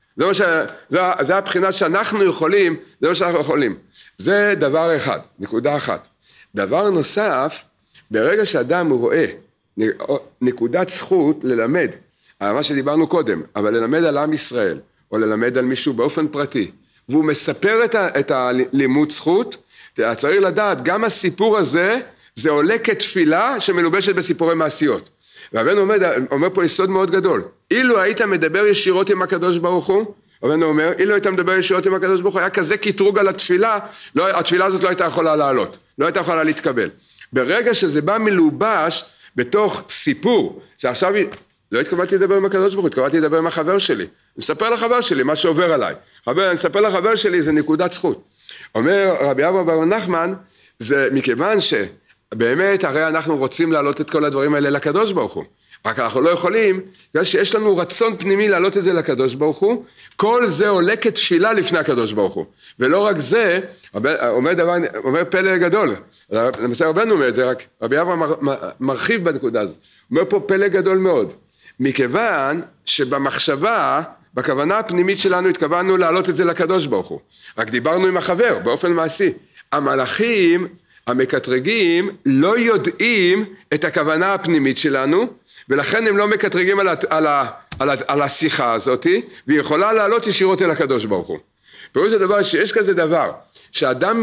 זה הבחינה שאנחנו יכולים, זה מה שאנחנו יכולים. זה דבר אחד, נקודה אחת. דבר נוסף, ברגע שאדם הוא רואה נקודת זכות ללמד, על מה שדיברנו קודם, אבל ללמד על עם ישראל, או ללמד על מישהו באופן פרטי, והוא מספר את הלימוד זכות, צריך לדעת, גם הסיפור הזה, זה עולה כתפילה שמלובשת בסיפורי מעשיות. והבן אומר פה יסוד מאוד גדול. אילו היית מדבר ישירות עם הקדוש ברוך הוא, הבן אומר, אילו היית מדבר ישירות עם הקדוש ברוך הוא, היה כזה קטרוג על התפילה, התפילה הזאת לא הייתה יכולה לעלות, לא הייתה יכולה להתקבל. ברגע שזה בא מלובש בתוך סיפור, שעכשיו לא התכוונתי לדבר עם הקדוש ברוך הוא, התכוונתי לדבר עם החבר שלי. אני מספר לחבר שלי מה שעובר עליי. אני מספר לחבר שלי, זה נקודת זכות. אומר רבי אברהם בר נחמן, זה מכיוון שבאמת הרי אנחנו רוצים להעלות את כל הדברים האלה לקדוש ברוך הוא. רק אנחנו לא יכולים, בגלל שיש לנו רצון פנימי להעלות את זה לקדוש ברוך הוא, כל זה עולה כתפילה לפני הקדוש ברוך הוא. ולא רק זה, אומר פלא גדול, למעשה רבנו אומר את זה, רק רבי אברהם מרחיב בנקודה הזאת. אומר פה פלא גדול מאוד. מכיוון שבמחשבה, בכוונה הפנימית שלנו התכוונו להעלות את זה לקדוש ברוך הוא. רק דיברנו עם החבר באופן מעשי. המלאכים המקטרגים לא יודעים את הכוונה הפנימית שלנו, ולכן הם לא מקטרגים על השיחה הזאת, והיא יכולה לעלות ישירות אל הקדוש ברוך הוא. פירוש הדבר שיש כזה דבר, שאדם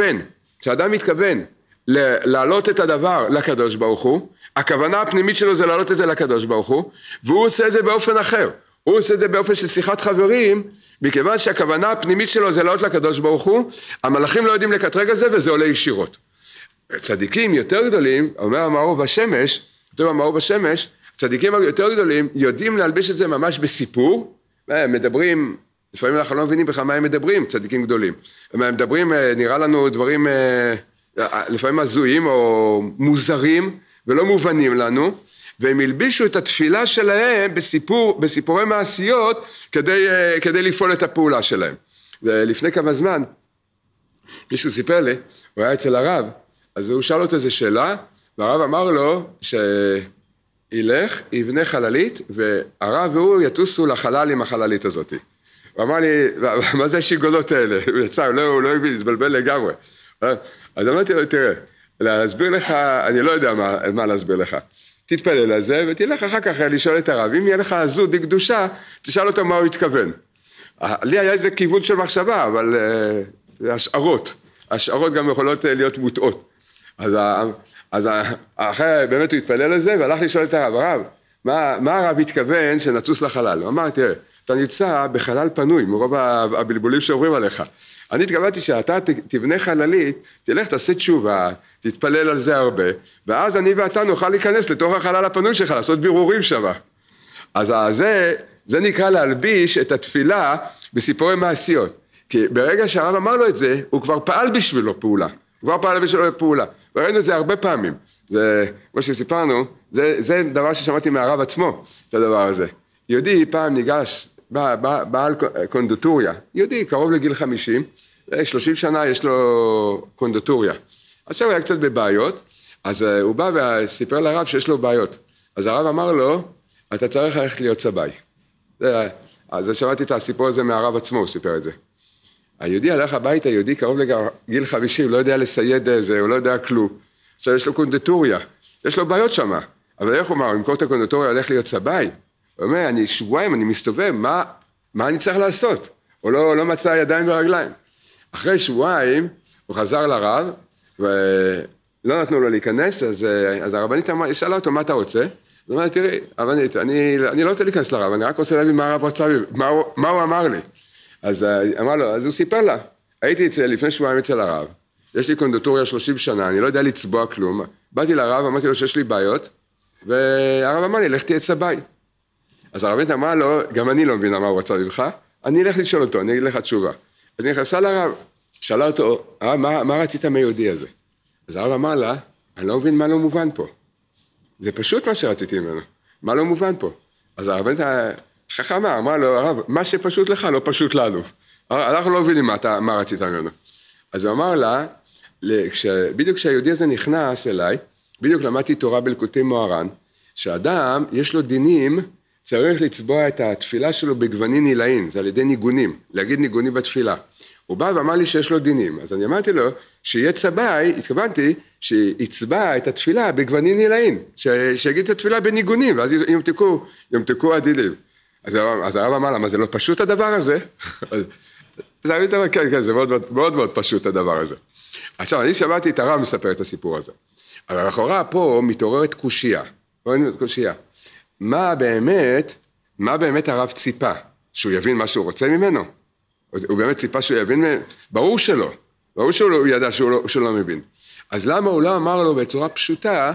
מתכוון להעלות את הדבר לקדוש ברוך הוא, הכוונה הפנימית שלו זה להעלות את זה לקדוש ברוך הוא, והוא עושה את זה באופן אחר. הוא עושה את זה באופן של שיחת חברים, מכיוון שהכוונה הפנימית שלו זה להעלות לקדוש ברוך הוא, המלאכים לא יודעים לקטרג על זה וזה עולה ישירות. צדיקים יותר גדולים, אומר המאור בשמש, צדיקים יותר גדולים יודעים להלביש את זה ממש בסיפור, מדברים, לפעמים אנחנו לא מבינים בכלל מה הם מדברים, צדיקים גדולים. הם מדברים, נראה לנו דברים לפעמים הזויים או מוזרים ולא מובנים לנו, והם ילבישו את התפילה שלהם בסיפורי מעשיות כדי לפעול את הפעולה שלהם. ולפני כמה זמן, מישהו סיפר לי, הוא היה אצל הרב, אז הוא שאל אותו איזו שאלה, והרב אמר לו שילך, יבנה חללית, והרב והוא יטוסו לחלל עם החללית הזאת. הוא אמר לי, מה זה השיגולות האלה? הוא יצא, הוא לא הבין, התבלבל לגמרי. אז אמרתי לו, תראה, להסביר לך, אני לא יודע מה להסביר לך. תתפלל על זה, ותלך אחר כך לשאול את הרב. אם יהיה לך עזות דקדושה, תשאל אותו מה הוא התכוון. לי היה איזה כיוון של מחשבה, אבל השערות גם יכולות להיות מוטעות. אז אחרי באמת הוא התפלל על זה, והלך לשאול את הרב, מה הרב התכוון שנטוס לחלל? הוא אמר, תראה, אתה נמצא בחלל פנוי, מרוב הבלבולים שעוברים עליך. אני התכוונתי שאתה תבנה חללית, תלך תעשה תשובה, תתפלל על זה הרבה, ואז אני ואתה נוכל להיכנס לתוך החלל הפנוי שלך, לעשות בירורים שם. אז זה נקרא להלביש את התפילה בסיפורי מעשיות. כי ברגע שהרב אמר לו את זה, הוא כבר פעל בשבילו פעולה. וראינו את זה הרבה פעמים. זה, כמו שסיפרנו, זה דבר ששמעתי מהרב עצמו, את הדבר הזה. יהודי פעם ניגש, בעל קונדוטוריה, יהודי קרוב לגיל 50, 30 שנה יש לו קונדוטוריה. עכשיו הוא היה קצת בבעיות, אז הוא בא וסיפר לרב שיש לו בעיות. אז הרב אמר לו, אתה צריך ללכת להיות צבאי. אז שמעתי את הסיפור הזה מהרב עצמו, הוא סיפר את זה. היהודי הלך הביתה, יהודי קרוב לגיל 50, לא יודע לסייד איזה, הוא לא יודע כלום. עכשיו יש לו קונדוטוריה, יש לו בעיות שם. אבל איך הוא אמר, אם כל הקונדוטוריה הולך להיות צבאי, הוא אומר, אני שבועיים, אני מסתובב, מה אני צריך לעשות? הוא לא מצא ידיים ורגליים. אחרי שבועיים, הוא חזר לרב, ולא נתנו לו להיכנס, אז הרבנית שאלה אותו, מה אתה רוצה? הוא אומר, תראי, הרבנית, אני לא רוצה להיכנס לרב, אני רק רוצה להבין מה הרב רצה, מה הוא אמר לי. אז אמר לו, אז הוא סיפר לה, הייתי לפני שבועיים אצל הרב, יש לי קונדוטוריה 30 שנה, אני לא יודע לצבוע כלום, באתי לרב, אמרתי לו שיש לי בעיות, והרב אמר לי, לך תהיה צבאי. אז הרבנית אמרה לו, גם אני לא מבינה מה הוא רצה ממך, אני אלך לשאול אותו, אני אגיד לך תשובה. אז היא נכנסה לרב, שאלה אותו, מה רצית מהיהודי הזה? אז הרב אמר לה, אני לא מבין מה לא מובן פה. זה פשוט מה שרציתי ממנו, מה לא מובן פה. אז הרבנית חכמה, אמרה לו, הרב, מה שפשוט לך לא פשוט לנו. אנחנו לא מבינים מה רצית ממנו. אז הוא אמר לה, בדיוק כשהיהודי הזה נכנס אליי, בדיוק למדתי תורה בליקוטי מוהר"ן, שאדם יש לו דינים, צריך לצבוע את התפילה שלו בגוונים נילאים, זה על ידי ניגונים, להגיד ניגונים בתפילה. הוא בא ואמר לי שיש לו דינים, אז אני אמרתי לו, שיהיה צבאי, שיצבע את התפילה בגוונים נילאים, שיגיד את התפילה בניגונים, ואז יומתקו הדינים. אז הרב אמר לה, מה זה לא פשוט הדבר הזה? כן, זה מאוד מאוד פשוט הדבר הזה. עכשיו, אני שמעתי את הרב מספר את הסיפור הזה, אבל אחורה פה מתעוררת קושיה, מה באמת הרב ציפה? שהוא יבין מה שהוא רוצה ממנו? הוא באמת ציפה שהוא יבין ממנו? ברור שלא, הוא ידע שהוא לא מבין. אז למה הוא לא אמר לו בצורה פשוטה?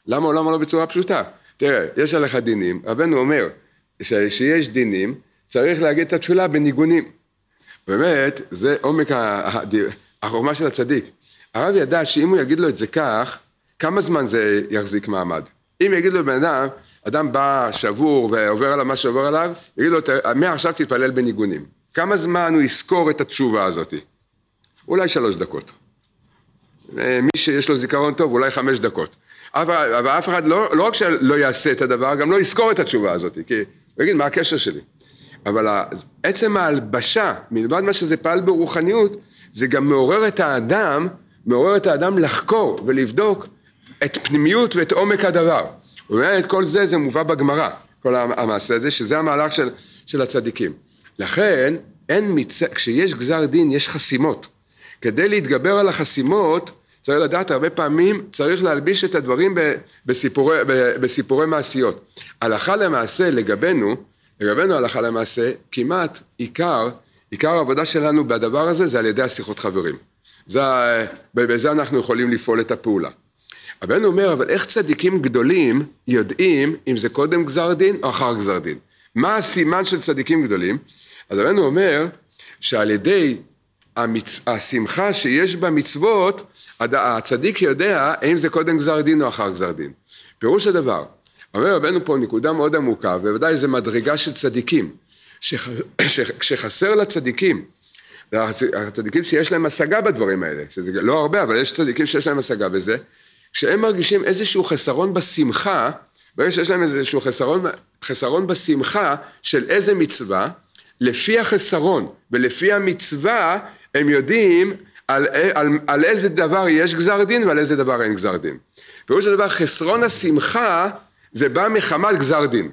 תראה, יש עליך דינים, רבנו אומר, שיש דינים, צריך להגיד את התפילה בניגונים. באמת, זה עומק החוכמה של הצדיק. הרב ידע שאם הוא יגיד לו את זה כך, כמה זמן זה יחזיק מעמד? אם יגיד לו בן אדם בא שבור ועובר עליו מה שעובר עליו, יגיד לו, מעכשיו תתפלל בניגונים. כמה זמן הוא יזכור את התשובה הזאת? אולי 3 דקות. מי שיש לו זיכרון טוב, אולי 5 דקות. אבל אף אחד לא רק שלא יעשה את הדבר, גם לא יזכור את התשובה הזאת, כי הוא יגיד, מה הקשר שלי? אבל עצם ההלבשה, מלבד מה שזה פעל ברוחניות, זה גם מעורר את האדם לחקור ולבדוק את פנימיות ואת עומק הדבר. ובאמת כל זה מובא בגמרא, כל המעשה הזה, שזה המהלך של הצדיקים. לכן, כשיש גזר דין, יש חסימות. כדי להתגבר על החסימות, צריך לדעת הרבה פעמים, צריך להלביש את הדברים בסיפורי מעשיות. הלכה למעשה, לגבינו הלכה למעשה, כמעט עיקר העבודה שלנו בדבר הזה, זה על ידי השיחות חברים. בזה אנחנו יכולים לפעול את הפעולה. אבל אומר, אבל איך צדיקים גדולים יודעים אם זה קודם גזר דין או אחר גזר דין? מה הסימן של צדיקים גדולים? אז רבנו אומר שעל ידי השמחה שיש במצוות, הצדיק יודע אם זה קודם גזר דין או אחר גזר דין. פירוש הדבר, אומר רבנו פה נקודה מאוד עמוקה, ובוודאי זה מדרגה של צדיקים, כשחסר לצדיקים, הצדיקים שיש להם השגה בדברים האלה, שזה לא הרבה, אבל יש צדיקים שיש להם השגה בזה, כשהם מרגישים איזשהו חסרון בשמחה, ברגע שיש להם איזשהו חסרון בשמחה של איזה מצווה, לפי החסרון ולפי המצווה, הם יודעים על איזה דבר יש גזר דין ועל איזה דבר אין גזר דין. פירוש הדבר, חסרון השמחה זה בא מחמת גזר דין.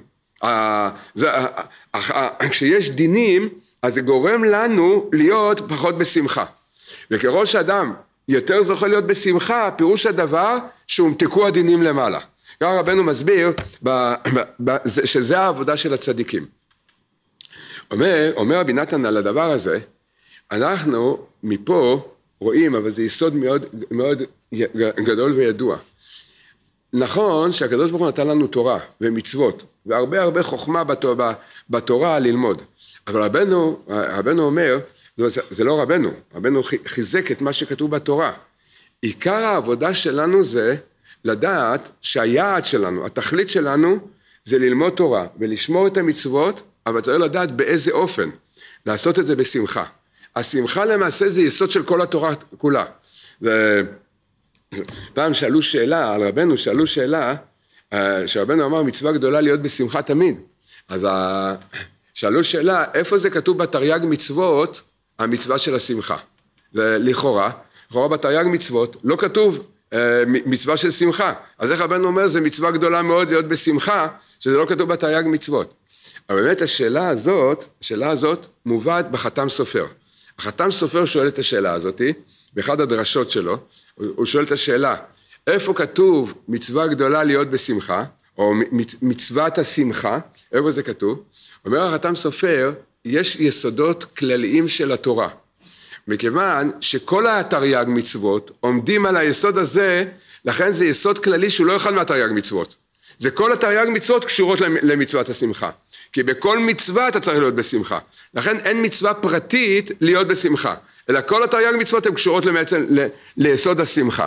כשיש דינים, אז זה גורם לנו להיות פחות בשמחה. וכראש אדם יותר זוכה להיות בשמחה, פירוש הדבר שהומתקו הדינים למעלה. ככה רבנו מסביר שזה העבודה של הצדיקים. אומר רבי נתן על הדבר הזה, אנחנו מפה רואים, אבל זה יסוד מאוד, מאוד גדול וידוע. נכון שהקדוש ברוך הוא נתן לנו תורה ומצוות, והרבה הרבה חוכמה בתורה ללמוד. אבל רבנו אומר, זה לא רבנו חיזק את מה שכתוב בתורה. עיקר העבודה שלנו זה לדעת שהיעד שלנו, התכלית שלנו, זה ללמוד תורה ולשמור את המצוות, אבל צריך לדעת באיזה אופן, לעשות את זה בשמחה. השמחה למעשה זה יסוד של כל התורה כולה. פעם שאלו שאלה, על רבנו שאלו שאלה, שרבנו אמר מצווה גדולה להיות בשמחה תמיד. אז שאלו שאלה, איפה זה כתוב בתרי"ג מצוות, המצווה של השמחה? זה לכאורה בתרי"ג מצוות לא כתוב מצווה של שמחה. אז איך רבנו אומר, זה מצווה גדולה מאוד להיות בשמחה, שזה לא כתוב בתרי"ג מצוות. אבל באמת השאלה הזאת מובאת בחתם סופר. החתם סופר שואל את השאלה הזאת, באחד הדרשות שלו, הוא שואל את השאלה, איפה כתוב מצווה גדולה להיות בשמחה, או מצוות השמחה, איפה זה כתוב? אומר החתם סופר, יש יסודות כלליים של התורה. מכיוון שכל התרי"ג מצוות עומדים על היסוד הזה, לכן זה יסוד כללי שהוא לא אחד מהתרי"ג מצוות. זה כל התרי"ג מצוות קשורות למצוות השמחה. כי בכל מצווה אתה צריך להיות בשמחה. לכן אין מצווה פרטית להיות בשמחה. אלא כל התרי"ג מצוות הן קשורות ליסוד השמחה.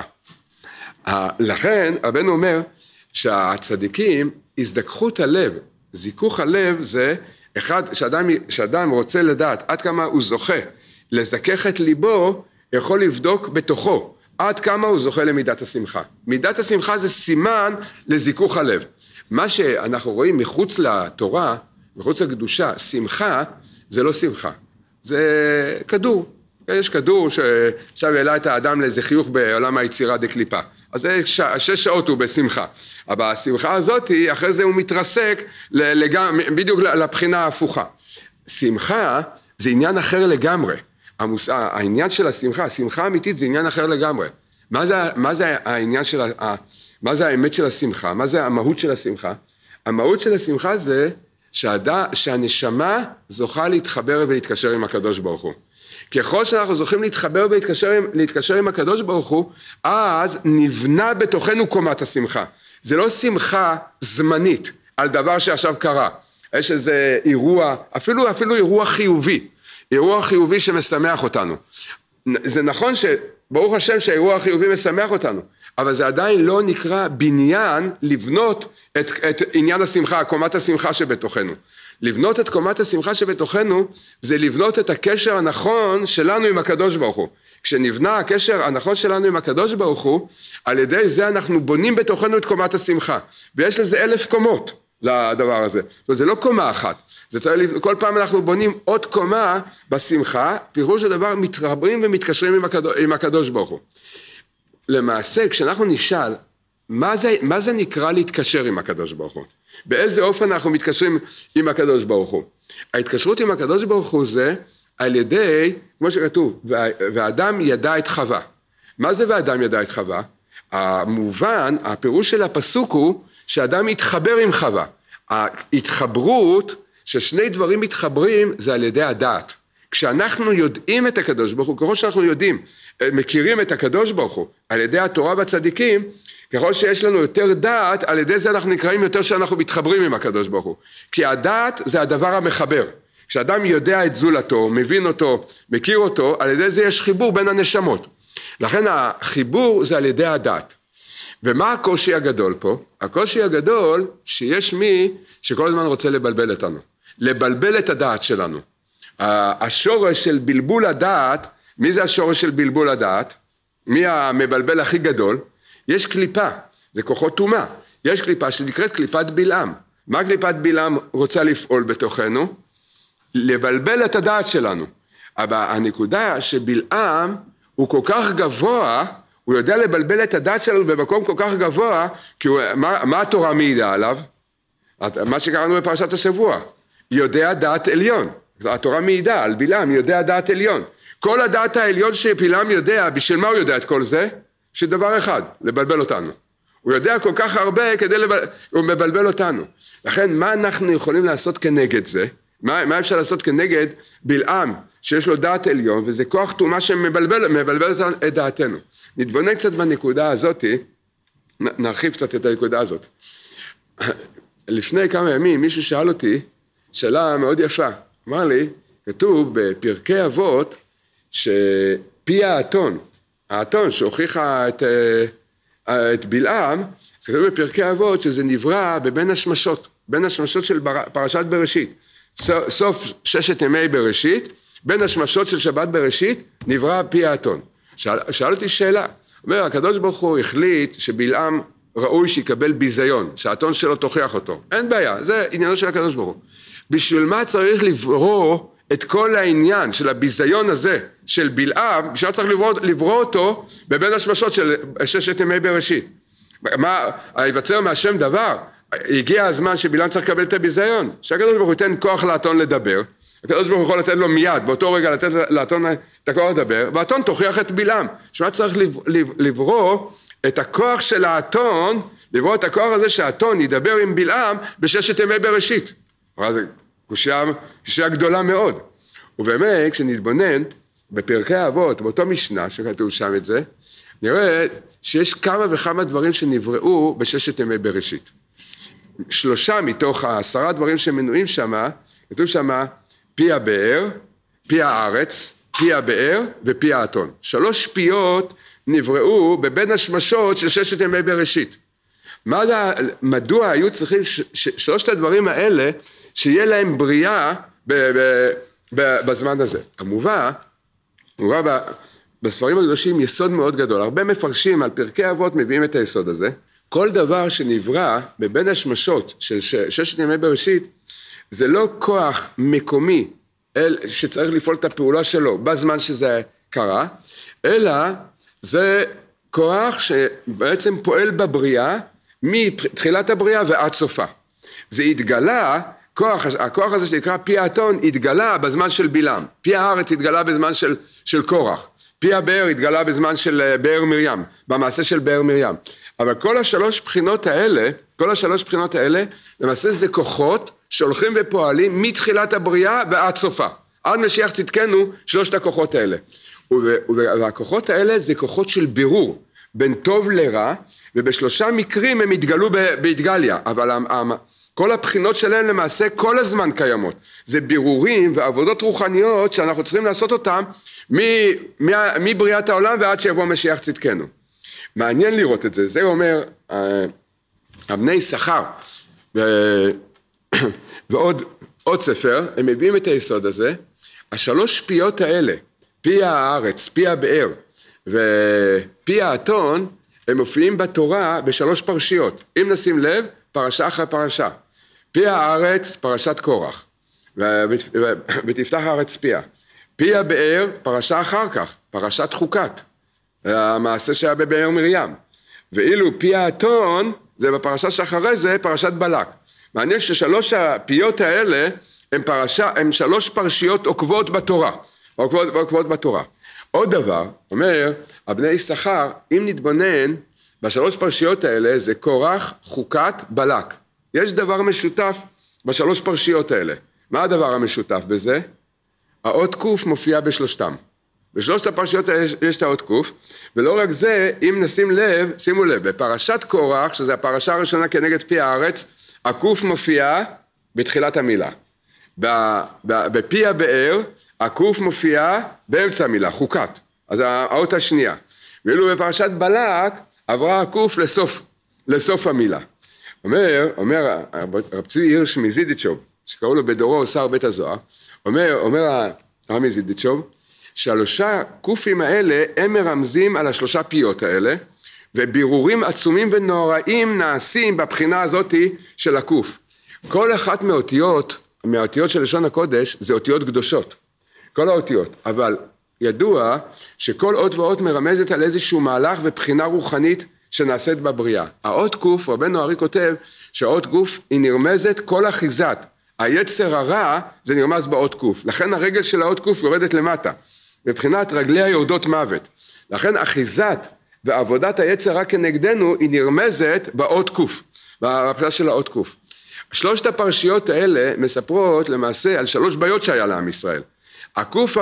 לכן רבנו אומר שהצדיקים, הזדככות הלב, זיכוך הלב זה אחד, שאדם רוצה לדעת עד כמה הוא זוכה לזכך את ליבו, יכול לבדוק בתוכו עד כמה הוא זוכה למידת השמחה. מידת השמחה זה סימן לזיכוך הלב. מה שאנחנו רואים מחוץ לתורה, מחוץ לקדושה, שמחה זה לא שמחה, זה כדור. יש כדור שעכשיו העלה את האדם לאיזה חיוך בעולם היצירה דקליפה. אז זה 6 שעות הוא בשמחה. אבל השמחה הזאת, אחרי זה הוא מתרסק בדיוק לבחינה ההפוכה. שמחה זה עניין אחר לגמרי. העניין של השמחה האמיתית זה עניין אחר לגמרי. מה זה העניין של מה זה האמת של השמחה? מה זה המהות של השמחה? המהות של השמחה זה שהנשמה זוכה להתחבר ולהתקשר עם הקדוש ברוך הוא. ככל שאנחנו זוכים להתחבר ולהתקשר עם הקדוש ברוך הוא, אז נבנה בתוכנו קומת השמחה. זה לא שמחה זמנית על דבר שעכשיו קרה. יש איזה אירוע, אפילו אירוע חיובי. אירוע חיובי שמשמח אותנו. זה נכון שברוך השם שהאירוע החיובי משמח אותנו, אבל זה עדיין לא נקרא בניין לבנות את עניין השמחה, קומת השמחה שבתוכנו. לבנות את קומת השמחה שבתוכנו, זה לבנות את הקשר הנכון שלנו עם הקדוש ברוך הוא. כשנבנה הקשר הנכון שלנו עם הקדוש ברוך הוא, על ידי זה אנחנו בונים בתוכנו את קומת השמחה. ויש לזה 1000 קומות לדבר הזה. זאת אומרת, זה לא קומה אחת. זה צריך, כל פעם אנחנו בונים עוד קומה בשמחה, פירוש הדבר מתחברים ומתקשרים עם הקדוש ברוך הוא. למעשה, כשאנחנו נשאל, מה זה נקרא להתקשר עם הקדוש ברוך הוא? באיזה אופן אנחנו מתקשרים עם הקדוש ברוך הוא? ההתקשרות עם הקדוש ברוך הוא זה על ידי, כמו שכתוב, והאדם ידע את חווה. מה זה והאדם ידע את חווה? המובן, הפירוש של הפסוק הוא שאדם יתחבר עם חווה. ההתחברות, ששני דברים מתחברים, זה על ידי הדעת. כשאנחנו יודעים את הקדוש ברוך הוא, ככל שאנחנו יודעים, מכירים את הקדוש ברוך הוא, על ידי התורה והצדיקים, ככל שיש לנו יותר דעת, על ידי זה אנחנו נקראים יותר שאנחנו מתחברים עם הקדוש ברוך הוא. כי הדעת זה הדבר המחבר. כשאדם יודע את זולתו, מבין אותו, מכיר אותו, על ידי זה יש חיבור בין הנשמות. לכן החיבור זה על ידי הדעת. ומה הקושי הגדול פה? הקושי הגדול שיש מי שכל הזמן רוצה לבלבל אותנו. לבלבל את הדעת שלנו. השורש של בלבול הדעת, מי זה השורש של בלבול הדעת? מי המבלבל הכי גדול? יש קליפה, זה כוחות טומאה. יש קליפה שנקראת קליפת בלעם. מה קליפת בלעם רוצה לפעול בתוכנו? לבלבל את הדעת שלנו. אבל הנקודה שבלעם הוא כל כך גבוה, הוא יודע לבלבל את הדעת שלנו במקום כל כך גבוה, כי מה התורה מעידה עליו? מה שקראנו בפרשת השבוע. יודע דעת עליון. התורה מעידה על בלעם, יודע דעת עליון. כל הדעת העליון שבלעם יודע, בשביל מה הוא יודע את כל זה? שדבר אחד, לבלבל אותנו. הוא יודע כל כך הרבה הוא מבלבל אותנו. לכן מה אנחנו יכולים לעשות כנגד זה? מה אפשר לעשות כנגד בלעם שיש לו דעת עליון, וזה כוח תאומה שמבלבל את דעתנו. נתבונן קצת בנקודה הזאת, נרחיב קצת את הנקודה הזאת. לפני כמה ימים מישהו שאל אותי שאלה מאוד יפה, אמר לי, כתוב בפרקי אבות שפי האתון שהוכיחה את בלעם, זה כתוב בפרקי אבות שזה נברא בין השמשות של פרשת בראשית. סוף 6 ימי בראשית, בין השמשות של שבת בראשית, נברא פי האתון. שאל אותי שאלה, אומר, הקדוש ברוך הוא החליט שבלעם ראוי שיקבל ביזיון, שהאתון שלו תוכיח אותו. אין בעיה, זה עניינו של הקדוש ברוך הוא. בשביל מה צריך לברוא את כל העניין של הביזיון הזה, של בלעם, בשביל צריך לברוא אותו בבין השמשות של 6 ימי בראשית. מה, היווצר מהשם דבר? הגיע הזמן שבלעם צריך לקבל את הביזיון, שהקדוש ברוך הוא ייתן כוח לאתון לדבר, הקדוש ברוך הוא יכול לתת לו מיד, באותו רגע לתת לאתון את הכוח לדבר, והאתון תוכיח את בלעם. שמה צריך לברוא את הכוח של האתון, לברוא את הכוח הזה שהאתון ידבר עם בלעם ב6 ימי בראשית. אבל זו קושיה גדולה מאוד. ובאמת, כשנתבונן בפרקי אבות, באותו משנה שכתוב שם את זה, נראה שיש כמה וכמה דברים שנבראו ב6 ימי בראשית. 3 מתוך 10 דברים שמנויים שם, כתוב שם פי הבאר, פי הארץ, פי הבאר ופי האתון. 3 פיות נבראו בבין השמשות של 6 ימי בראשית. מדוע היו צריכים 3 הדברים האלה שיהיה להם בריאה בזמן הזה? המובא בספרים הקדושים יסוד מאוד גדול. הרבה מפרשים על פרקי אבות מביאים את היסוד הזה. כל דבר שנברא בבין השמשות של 6 ימי בראשית, זה לא כוח מקומי שצריך לפעול את הפעולה שלו בזמן שזה קרה, אלא זה כוח שבעצם פועל בבריאה מתחילת הבריאה ועד סופה. זה התגלה, הכוח הזה שנקרא פי האתון התגלה בזמן של בלעם, פי הארץ התגלה בזמן של קורח, פי הבאר התגלה בזמן של באר מרים, במעשה של באר מרים. אבל כל 3 בחינות האלה, למעשה זה כוחות שהולכים ופועלים מתחילת הבריאה ועד סופה. עד משיח צדקנו 3 הכוחות האלה. והכוחות האלה זה כוחות של בירור, בין טוב לרע, וב3 מקרים הם התגלו בהתגליה, אבל כל הבחינות שלהם למעשה כל הזמן קיימות. זה בירורים ועבודות רוחניות שאנחנו צריכים לעשות אותם מבריאת העולם ועד שיבוא משיח צדקנו. מעניין לראות את זה, זה אומר הבני יששכר ועוד ספר, הם מביאים את היסוד הזה, 3 פיות האלה, פי הארץ, פי הבאר ופי האתון, הם מופיעים בתורה ב3 פרשיות. אם נשים לב, פרשה אחרי פרשה. פי הארץ, פרשת קורח, ותפתח הארץ פיה. פי הבאר, פרשה אחר כך, פרשת חוקת, המעשה שהיה בבאר מרים. ואילו פי האתון, זה בפרשה שאחרי זה, פרשת בלק. מעניין ש3 הפיות האלה, הם 3 פרשיות עוקבות בתורה. עוקבות בתורה. עוד דבר, אומר, הבני יששכר, אם נתבונן, ב3 פרשיות האלה, זה קורח, חוקת, בלק. יש דבר משותף ב3 פרשיות האלה. מה הדבר המשותף בזה? האות קוף מופיע בשלושתם. ב3 הפרשיות יש את האות קוף, ולא רק זה, אם נשים לב, שימו לב, בפרשת קורח, שזה הפרשה הראשונה כנגד פי הארץ, הקוף מופיע בתחילת המילה. בפי הבאר, הקוף מופיע באמצע המילה, חוקת. אז האות השנייה. ואילו בפרשת בלק, עברה הקוף לסוף המילה. אומר רב צבי הירש מזידיצ'וב, שקראו לו בדורו שר בית הזוהר, אומר הרב מזידיצ'וב, 3 קופים האלה הם מרמזים על 3 פיות האלה, ובירורים עצומים ונוראים נעשים בבחינה הזאת של הקוף. כל אחת מהאותיות של לשון הקודש זה אותיות קדושות, כל האותיות, אבל ידוע שכל אות ואות מרמזת על איזשהו מהלך ובחינה רוחנית שנעשית בבריאה. האות קוף, רבנו ארי כותב שהאות קוף היא נרמזת כל אחיזת, היצר הרע זה נרמז באות קוף, לכן הרגל של האות קוף יורדת למטה, בבחינת רגליה יורדות מוות, לכן אחיזת ועבודת היצר רק כנגדנו היא נרמזת באות קוף, בפרשה של האות קוף. שלושת הפרשיות האלה מספרות למעשה על 3 בעיות שהיה לעם ישראל. הקוף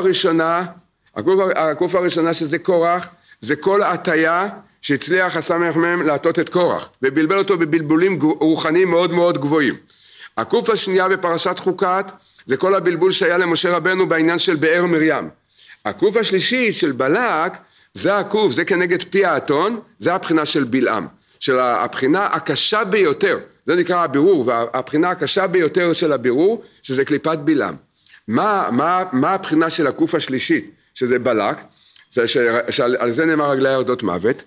הראשונה שזה קורח, זה כל ההטיה שהצליח הסמ"ך מהם להטות את קורח, ובלבל אותו בבלבולים רוחניים מאוד מאוד גבוהים. הקוף השנייה בפרשת חוקת, זה כל הבלבול שהיה למשה רבנו בעניין של באר מרים. הקוף השלישי של בלק, זה הקוף, זה כנגד פי האתון, זה הבחינה של בלעם, של הבחינה הקשה ביותר, זה נקרא הבירור, והבחינה הקשה ביותר של הבירור, שזה קליפת בלעם. מה הבחינה של הקוף השלישית, שזה בלק, שעל זה נאמר רגלי יורדות מוות,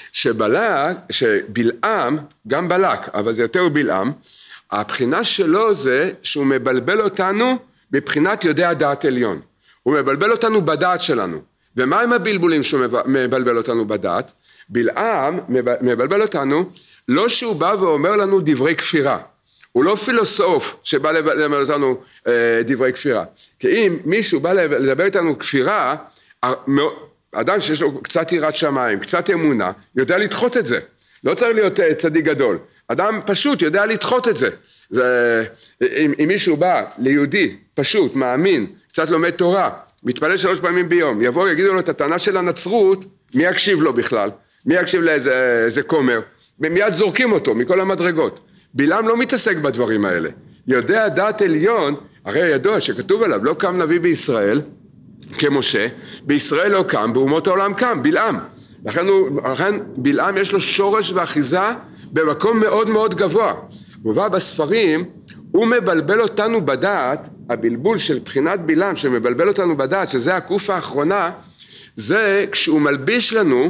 שבלעם, גם בלק, אבל זה יותר בלעם, הבחינה שלו זה שהוא מבלבל אותנו בבחינת יודע דעת עליון. הוא מבלבל אותנו בדעת שלנו. ומה הם הבלבולים שהוא מבלבל אותנו בדעת? בלעם מבלבל אותנו, לא שהוא בא ואומר לנו דברי כפירה. הוא לא פילוסוף שבא ללמד אותנו דברי כפירה. כי אם מישהו בא לדבר איתנו כפירה, אדם שיש לו קצת יראת שמיים, קצת אמונה, יודע לדחות את זה. לא צריך להיות צדיק גדול. אדם פשוט יודע לדחות את זה. אם מישהו בא ליהודי, פשוט, מאמין, קצת לומד תורה, מתפלל 3 פעמים ביום, יבוא יגידו לו את הטענה של הנצרות, מי יקשיב לו בכלל? מי יקשיב לאיזה כומר? ומיד זורקים אותו מכל המדרגות. בלעם לא מתעסק בדברים האלה. יודע דעת עליון, הרי ידוע שכתוב עליו, לא קם נביא בישראל, כמשה, בישראל לא קם, באומות העולם קם, בלעם. לכן בלעם יש לו שורש ואחיזה במקום מאוד מאוד גבוה. מובא בספרים, הוא מבלבל אותנו בדעת, הבלבול של בחינת בלעם שמבלבל אותנו בדעת, שזה הקוף האחרונה, זה כשהוא מלביש לנו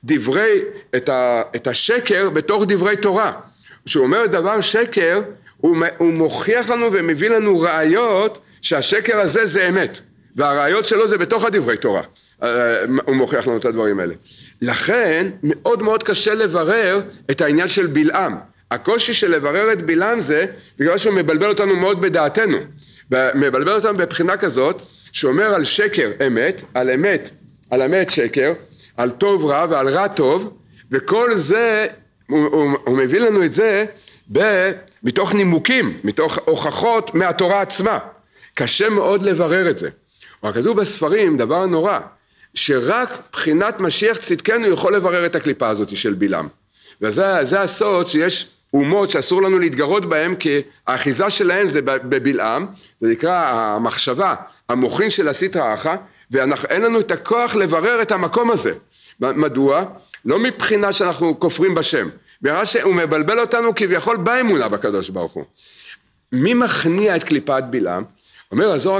את השקר בתוך דברי תורה. כשהוא אומר דבר שקר, הוא מוכיח לנו ומביא לנו ראיות שהשקר הזה זה אמת. והראיות שלו זה בתוך הדברי תורה. הוא מוכיח לנו את הדברים האלה. לכן מאוד מאוד קשה לברר את העניין של בלעם. הקושי של לברר את בלעם זה בגלל שהוא מבלבל אותנו מאוד בדעתנו. מבלבל אותנו בבחינה כזאת שאומר על שקר אמת, על אמת שקר, על טוב רע ועל רע טוב, וכל זה הוא מביא לנו את זה מתוך נימוקים, מתוך הוכחות מהתורה עצמה. קשה מאוד לברר את זה. אבל כתוב בספרים דבר נורא, שרק בחינת משיח צדקנו יכול לברר את הקליפה הזאת של בלעם. וזה הסוד שיש אומות שאסור לנו להתגרות בהם, כי האחיזה שלהם זה בבלעם, זה נקרא המחשבה, המוחין של הסטרא אחרא, ואין לנו את הכוח לברר את המקום הזה. מדוע? לא מבחינה שאנחנו כופרים בשם, בגלל שהוא מבלבל אותנו כביכול באמונה בקדוש ברוך הוא. מי מכניע את קליפת בלעם? אומר הזוהר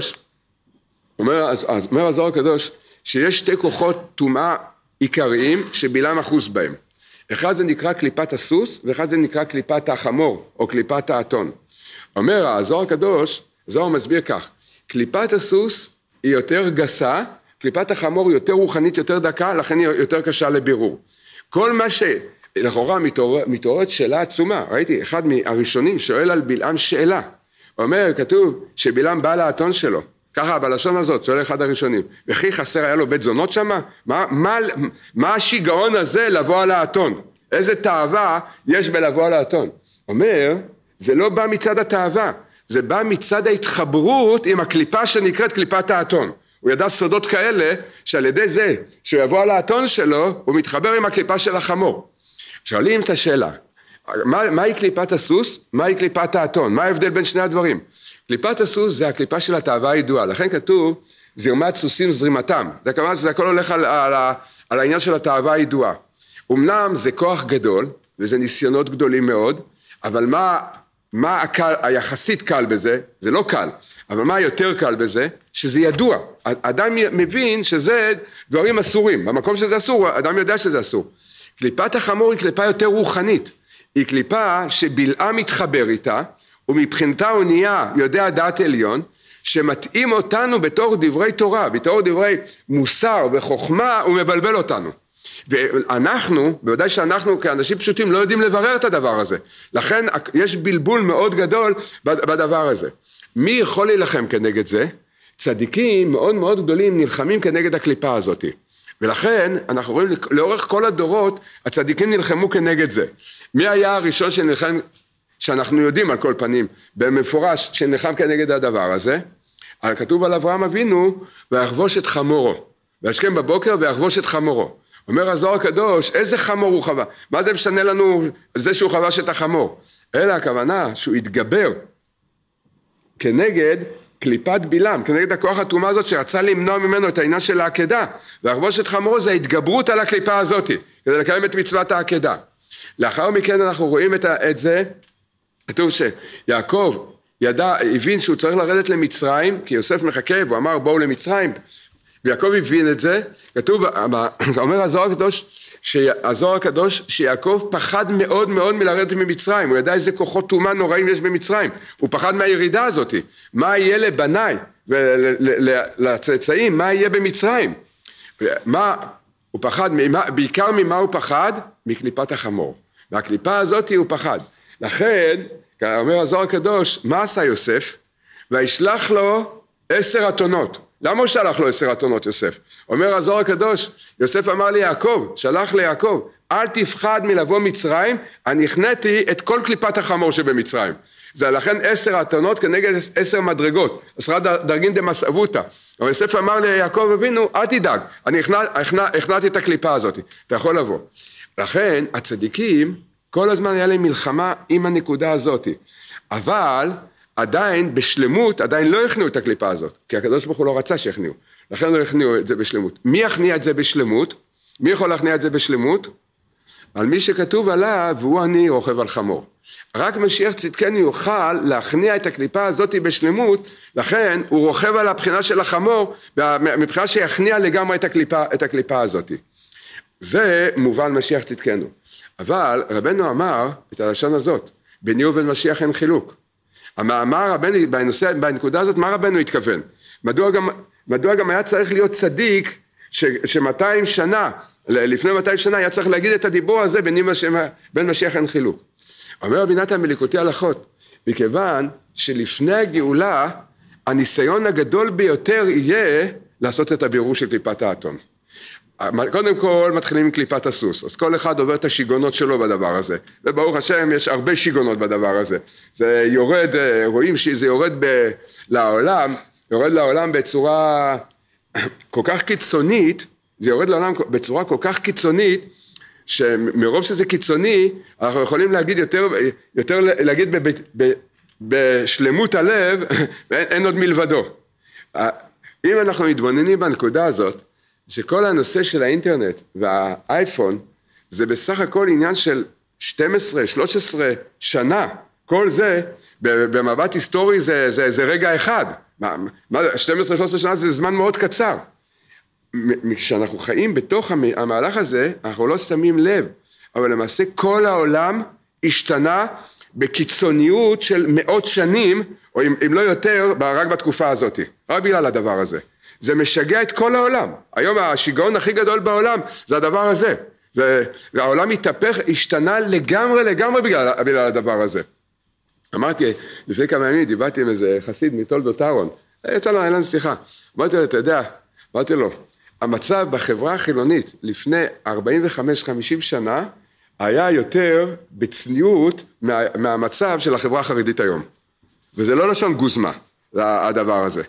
הקדוש, שיש 2 כוחות טומאה עיקריים שבלעם אחוז בהם. אחד זה נקרא קליפת הסוס, ואחד זה נקרא קליפת החמור, או קליפת האתון. אומר הזוהר הקדוש, הזוהר מסביר כך, קליפת הסוס היא יותר גסה, קליפת החמור היא יותר רוחנית, יותר דקה, לכן היא יותר קשה לבירור. כל מה שלכאורה מתעוררת שאלה עצומה, ראיתי, אחד מהראשונים שואל על בלעם שאלה, אומר, כתוב שבלעם בא לאתון שלו, ככה בלשון הזאת, שואל אחד הראשונים, וכי חסר היה לו בית זונות שמה? מה השיגעון הזה לבוא על האתון? איזה תאווה יש בלבוא על האתון? אומר, זה לא בא מצד התאווה, זה בא מצד ההתחברות עם הקליפה שנקראת קליפת האתון. הוא ידע סודות כאלה, שעל ידי זה, שהוא יבוא על האתון שלו, הוא מתחבר עם הקליפה של החמור. שואלים את השאלה, מהי קליפת הסוס? מהי קליפת האתון? מה ההבדל בין שני הדברים? קליפת הסוס זה הקליפה של התאווה הידועה, לכן כתוב זרמת סוסים זרימתם, זה כמובן שזה הכל הולך על העניין של התאווה הידועה. אמנם זה כוח גדול, וזה ניסיונות גדולים מאוד, אבל מה היחסית קל בזה? זה לא קל, אבל מה יותר קל בזה? שזה ידוע, אדם מבין שזה דברים אסורים, במקום שזה אסור, אדם יודע שזה אסור. קליפת החמור היא קליפה יותר רוחנית, היא קליפה שבלעם מתחבר איתה, ומבחינתה הוא נהיה יודע דעת עליון, שמתאים אותנו בתור דברי תורה, בתור דברי מוסר וחוכמה, הוא מבלבל אותנו. ואנחנו, בוודאי שאנחנו כאנשים פשוטים לא יודעים לברר את הדבר הזה, לכן יש בלבול מאוד גדול בדבר הזה. מי יכול להילחם כנגד זה? צדיקים מאוד מאוד גדולים נלחמים כנגד הקליפה הזאת. ולכן אנחנו רואים לאורך כל הדורות, הצדיקים נלחמו כנגד זה. מי היה הראשון שנלחם, שאנחנו יודעים על כל פנים, במפורש שנלחם כנגד הדבר הזה? כתוב על אברהם אבינו, ויחבוש את חמורו. וישכם בבוקר ויחבוש את חמורו. אומר הזוהר הקדוש, איזה חמור הוא חבש? מה זה משנה לנו זה שהוא חבש את החמור? אלא הכוונה שהוא התגבר כנגד קליפת בלעם, כנגד הכוח התרומה הזאת שרצה למנוע ממנו את העניין של העקדה. ויחבוש את חמורו זה ההתגברות על הקליפה הזאת, כדי לקיים את מצוות העקדה. לאחר מכן אנחנו רואים את זה, כתוב שיעקב הבין שהוא צריך לרדת למצרים, כי יוסף מחכה, והוא אמר בואו למצרים, ויעקב הבין את זה. כתוב, אומר הזוהר הקדוש שיעקב פחד מאוד מאוד מלרדת ממצרים, הוא ידע איזה כוחות תאומה נוראים יש במצרים, הוא פחד מהירידה הזאת, מה יהיה לבניי ולצאצאים, מה יהיה במצרים, הוא פחד, בעיקר ממה הוא פחד? מקליפת החמור, והקליפה הזאת הוא פחד. לכן אומר הזוהר הקדוש, מה עשה יוסף? וישלח לו 10 אתונות. למה הוא שלח לו 10 אתונות יוסף? אומר הזוהר הקדוש, יוסף אמר ליעקב, שלח ליעקב, אל תפחד מלבוא מצרים, אני הכנתי את כל קליפת החמור שבמצרים. זה לכן 10 אתונות כנגד 10 מדרגות, 10 דרגין דמסעבותא. אבל יוסף אמר ליעקב אבינו, אל תדאג, אני הכנתי את הקליפה הזאת, אתה יכול לבוא. לכן הצדיקים, כל הזמן היה להם מלחמה עם הנקודה הזאת, אבל עדיין בשלמות, עדיין לא הכניעו את הקליפה הזאת, כי הקדוש ברוך הוא לא רצה שהכניעו, לכן לא הכניעו את זה בשלמות. מי יכניע את זה בשלמות? מי יכול להכניע את זה בשלמות? על מי שכתוב עליו, והוא אני רוכב על חמור. רק משיח צדקנו יוכל להכניע את הקליפה הזאת בשלמות, לכן הוא רוכב על הבחינה של החמור, מבחינה שיכניע לגמרי את הקליפה הזאת. זה מובן משיח צדקנו. אבל רבנו אמר את הלשון הזאת, ביני ובין משיח אין חילוק. המאמר רבנו, בנקודה הזאת, מה רבנו התכוון? מדוע גם היה צריך להיות צדיק, ש200 שנה, לפני 200 שנה, היה צריך להגיד את הדיבור הזה, בין משיח אין חילוק. אומר רבי נתן בליקוטי הלכות, מכיוון שלפני הגאולה, הניסיון הגדול ביותר יהיה לעשות את הבירור של קליפת האתון. קודם כל מתחילים עם קליפת הסוס, אז כל אחד עובר את השיגונות שלו בדבר הזה, וברוך השם יש הרבה שיגונות בדבר הזה, זה יורד, רואים שזה יורד לעולם בצורה כל כך קיצונית, זה יורד לעולם בצורה כל כך קיצונית, שמרוב שזה קיצוני, אנחנו יכולים להגיד יותר להגיד בשלמות הלב, אין עוד מלבדו. אם אנחנו מתבוננים בנקודה הזאת, שכל הנושא של האינטרנט והאייפון, זה בסך הכל עניין של 12-13 שנה, כל זה, במבט היסטורי זה רגע אחד, 12-13 שנה זה זמן מאוד קצר, כשאנחנו חיים בתוך המהלך הזה, אנחנו לא שמים לב, אבל למעשה כל העולם השתנה בקיצוניות של מאות שנים, או אם לא יותר, רק בתקופה הזאת, רק בגלל הדבר הזה. זה משגע את כל העולם. היום השיגעון הכי גדול בעולם, זה הדבר הזה. העולם התהפך, השתנה לגמרי בגלל הדבר הזה. אמרתי, לפני כמה ימים דיברתי עם איזה חסיד מתולדות אהרון, יצא לנו שיחה, אמרתי לו, אתה יודע, אמרתי לו, המצב בחברה החילונית לפני 45-50 שנה, היה יותר בצניעות מהמצב של החברה החרדית היום. וזה לא לשון גוזמה, הדבר הזה.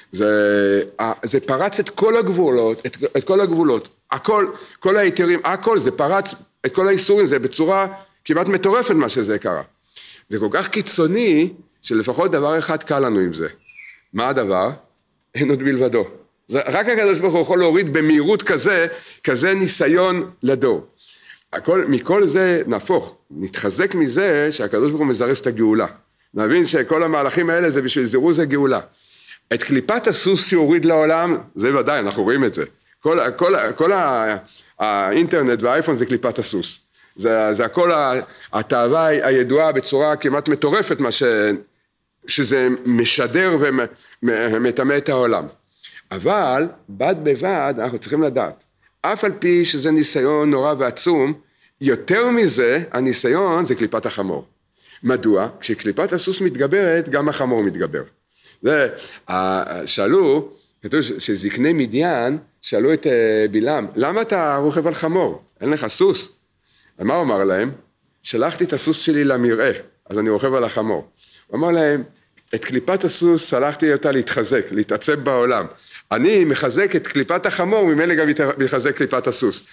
זה פרץ את כל הגבולות, את כל הגבולות, הכל, כל היתרים, הכל, זה פרץ את כל האיסורים, זה בצורה כמעט מטורפת מה שזה קרה. זה כל כך קיצוני, שלפחות דבר אחד קל לנו עם זה. מה הדבר? אין עוד בלבדו. רק הקדוש ברוך הוא יכול להוריד במהירות כזה ניסיון לדור. מכל זה נהפוך, נתחזק מזה שהקדוש ברוך הוא מזרז את הגאולה. נבין שכל המהלכים האלה זה בשביל זירוז הגאולה. את קליפת הסוס שיוריד לעולם, זה ודאי, אנחנו רואים את זה. כל האינטרנט והאייפון זה קליפת הסוס. זה הכל התאווה הידועה בצורה כמעט מטורפת, מה שזה משדר ומטמא את העולם. אבל בד בבד אנחנו צריכים לדעת, אף על פי שזה ניסיון נורא ועצום, יותר מזה הניסיון זה קליפת החמור. מדוע? כשקליפת הסוס מתגברת, גם החמור מתגבר. שאלו, כתוב שזקני מדיין שאלו את בלעם, למה אתה רוכב על חמור? אין לך סוס? מה הוא אמר להם? שלחתי את הסוס שלי למרעה, אז אני רוכב על החמור. הוא אמר להם, את קליפת הסוס שלחתי אותה להתחזק, להתעצב בעולם. אני מחזק את קליפת החמור, ממילא גם מחזק קליפת הסוס.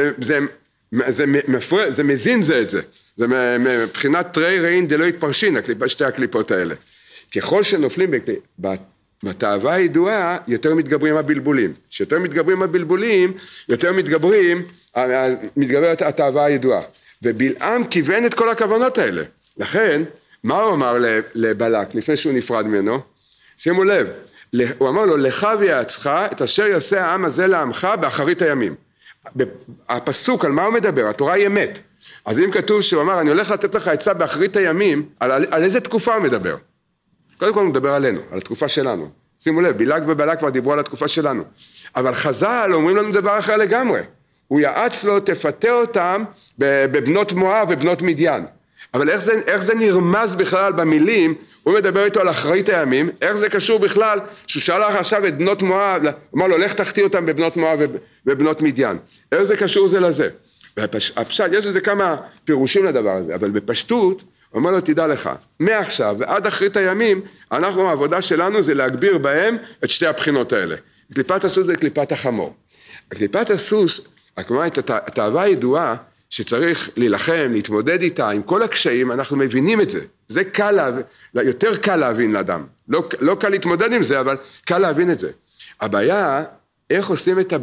זה מזין זה את זה. זה מבחינת תרי ראין דלא יתפרשין, שתי הקליפות האלה. ככל שנופלים בתאווה הידועה, יותר מתגברים הבלבולים. כשיותר מתגברים הבלבולים, יותר מתגברת התאווה הידועה. ובלעם כיוון את כל הכוונות האלה. לכן, מה הוא אמר לבלק לפני שהוא נפרד ממנו? שימו לב, הוא אמר לו, לך ויעצך את אשר יעשה העם הזה לעמך באחרית הימים. הפסוק, על מה הוא מדבר? התורה היא אמת. אז אם כתוב שהוא אמר, אני הולך לתת לך עצה באחרית הימים, על איזה תקופה הוא מדבר? קודם כל הוא מדבר עלינו, על התקופה שלנו. שימו לב, בלק ובלק כבר דיברו על התקופה שלנו. אבל חז"ל אומרים לנו דבר אחר לגמרי. הוא יעץ לו, תפתה אותם בבנות מואב ובנות מדיין. אבל איך זה נרמז בכלל במילים, הוא מדבר איתו על אחרית הימים, איך זה קשור בכלל, שהוא שאל לך עכשיו את בנות מואב, אמר לו, לך תחתיא אותם בבנות מואב ובנות מדיין. איך זה קשור זה לזה? הפשט, יש לזה כמה פירושים לדבר הזה, אבל בפשטות, הוא אומר לו, תדע לך, מעכשיו ועד אחרית הימים, העבודה שלנו זה להגביר בהם את שתי הבחינות האלה. קליפת הסוס וקליפת החמור. קליפת הסוס, כלומר, את התאווה הידועה, שצריך להילחם, להתמודד איתה, עם כל הקשיים, אנחנו מבינים את זה. זה קל, יותר קל להבין לאדם. לא קל להתמודד עם זה, אבל קל להבין את זה. הבעיה, איך עושים את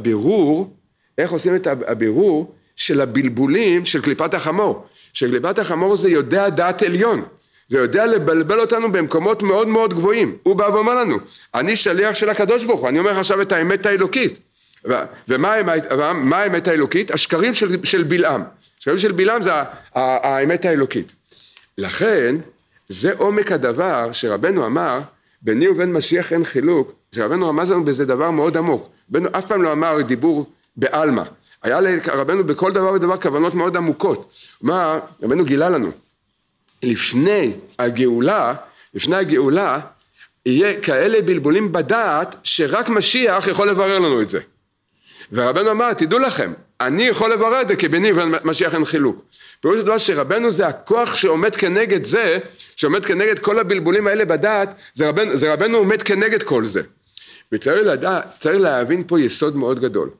הבירור של הבלבולים של קליפת החמור. שקליפת החמור זה יודע דעת עליון. זה יודע לבלבל אותנו במקומות מאוד מאוד גבוהים. הוא בא ואומר לנו, אני שליח של הקדוש ברוך הוא, אני אומר עכשיו את האמת האלוקית. ומה האמת האלוקית? השקרים של בלעם. השקרים של בלעם זה האמת האלוקית. לכן, זה עומק הדבר שרבנו אמר, ביני ובין משיח אין חילוק, שרבנו רמז לנו בזה דבר מאוד עמוק. רבנו אף פעם לא אמר דיבור בעלמא. היה לרבנו בכל דבר ודבר כוונות מאוד עמוקות. מה רבנו גילה לנו? לפני הגאולה, יהיה כאלה בלבולים בדעת, שרק משיח יכול לברר לנו את זה. ורבנו אמר, תדעו לכם, אני יכול לברר את זה, כי ביני ובין משיח אין חילוק. פירוש הדבר שרבנו זה הכוח שעומד כנגד זה, שעומד כנגד כל הבלבולים האלה בדעת, זה רבנו עומד כנגד כל זה. וצריך להבין פה יסוד מאוד גדול.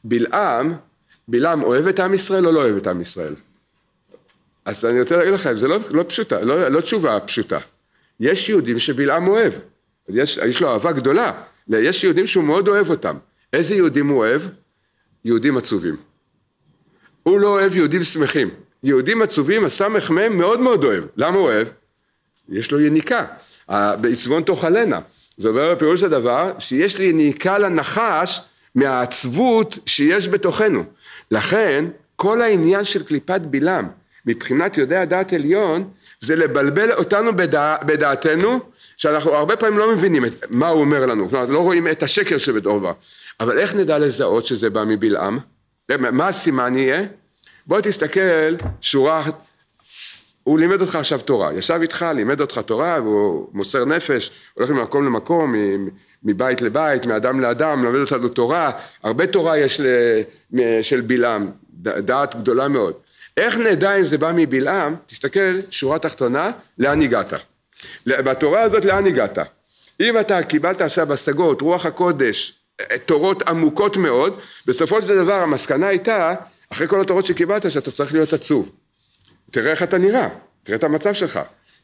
בלעם אוהב את עם ישראל או לא אוהב את עם ישראל? אז אני רוצה להגיד לכם, זה לא פשוטה, לא תשובה פשוטה. יש יהודים שבלעם אוהב, אז יש לו אהבה גדולה, יש יהודים שהוא מאוד אוהב אותם. איזה יהודים הוא אוהב? יהודים עצובים. הוא לא אוהב יהודים שמחים. יהודים עצובים, הסמך מהם מאוד מאוד אוהב. למה הוא אוהב? יש לו יניקה. בעצבון תאכלנה. זה אומר בפירוש הדבר, שיש לי יניקה לנחש מהעצבות שיש בתוכנו. לכן, כל העניין של קליפת בלעם, מבחינת יודע דעת עליון, זה לבלבל אותנו בדעתנו, שאנחנו הרבה פעמים לא מבינים מה הוא אומר לנו, כלומר, לא רואים את השקר שבדבר. אבל איך נדע לזהות שזה בא מבלעם? מה הסימן יהיה? בוא תסתכל, שורה, הוא לימד אותך עכשיו תורה, ישב איתך, לימד אותך תורה, והוא מוסר נפש, הולך ממקום למקום, מבית לבית, מאדם לאדם, למד אותנו תורה, הרבה תורה יש של בלעם, דעת גדולה מאוד. איך נדע אם זה בא מבלעם? תסתכל, שורה תחתונה, לאן הגעת? בתורה הזאת לאן הגעת? אם אתה קיבלת עכשיו השגות, רוח הקודש, תורות עמוקות מאוד, בסופו של דבר המסקנה הייתה, אחרי כל התורות שקיבלת, שאתה צריך להיות עצוב. תראה איך אתה נראה, תראה את המצב שלך.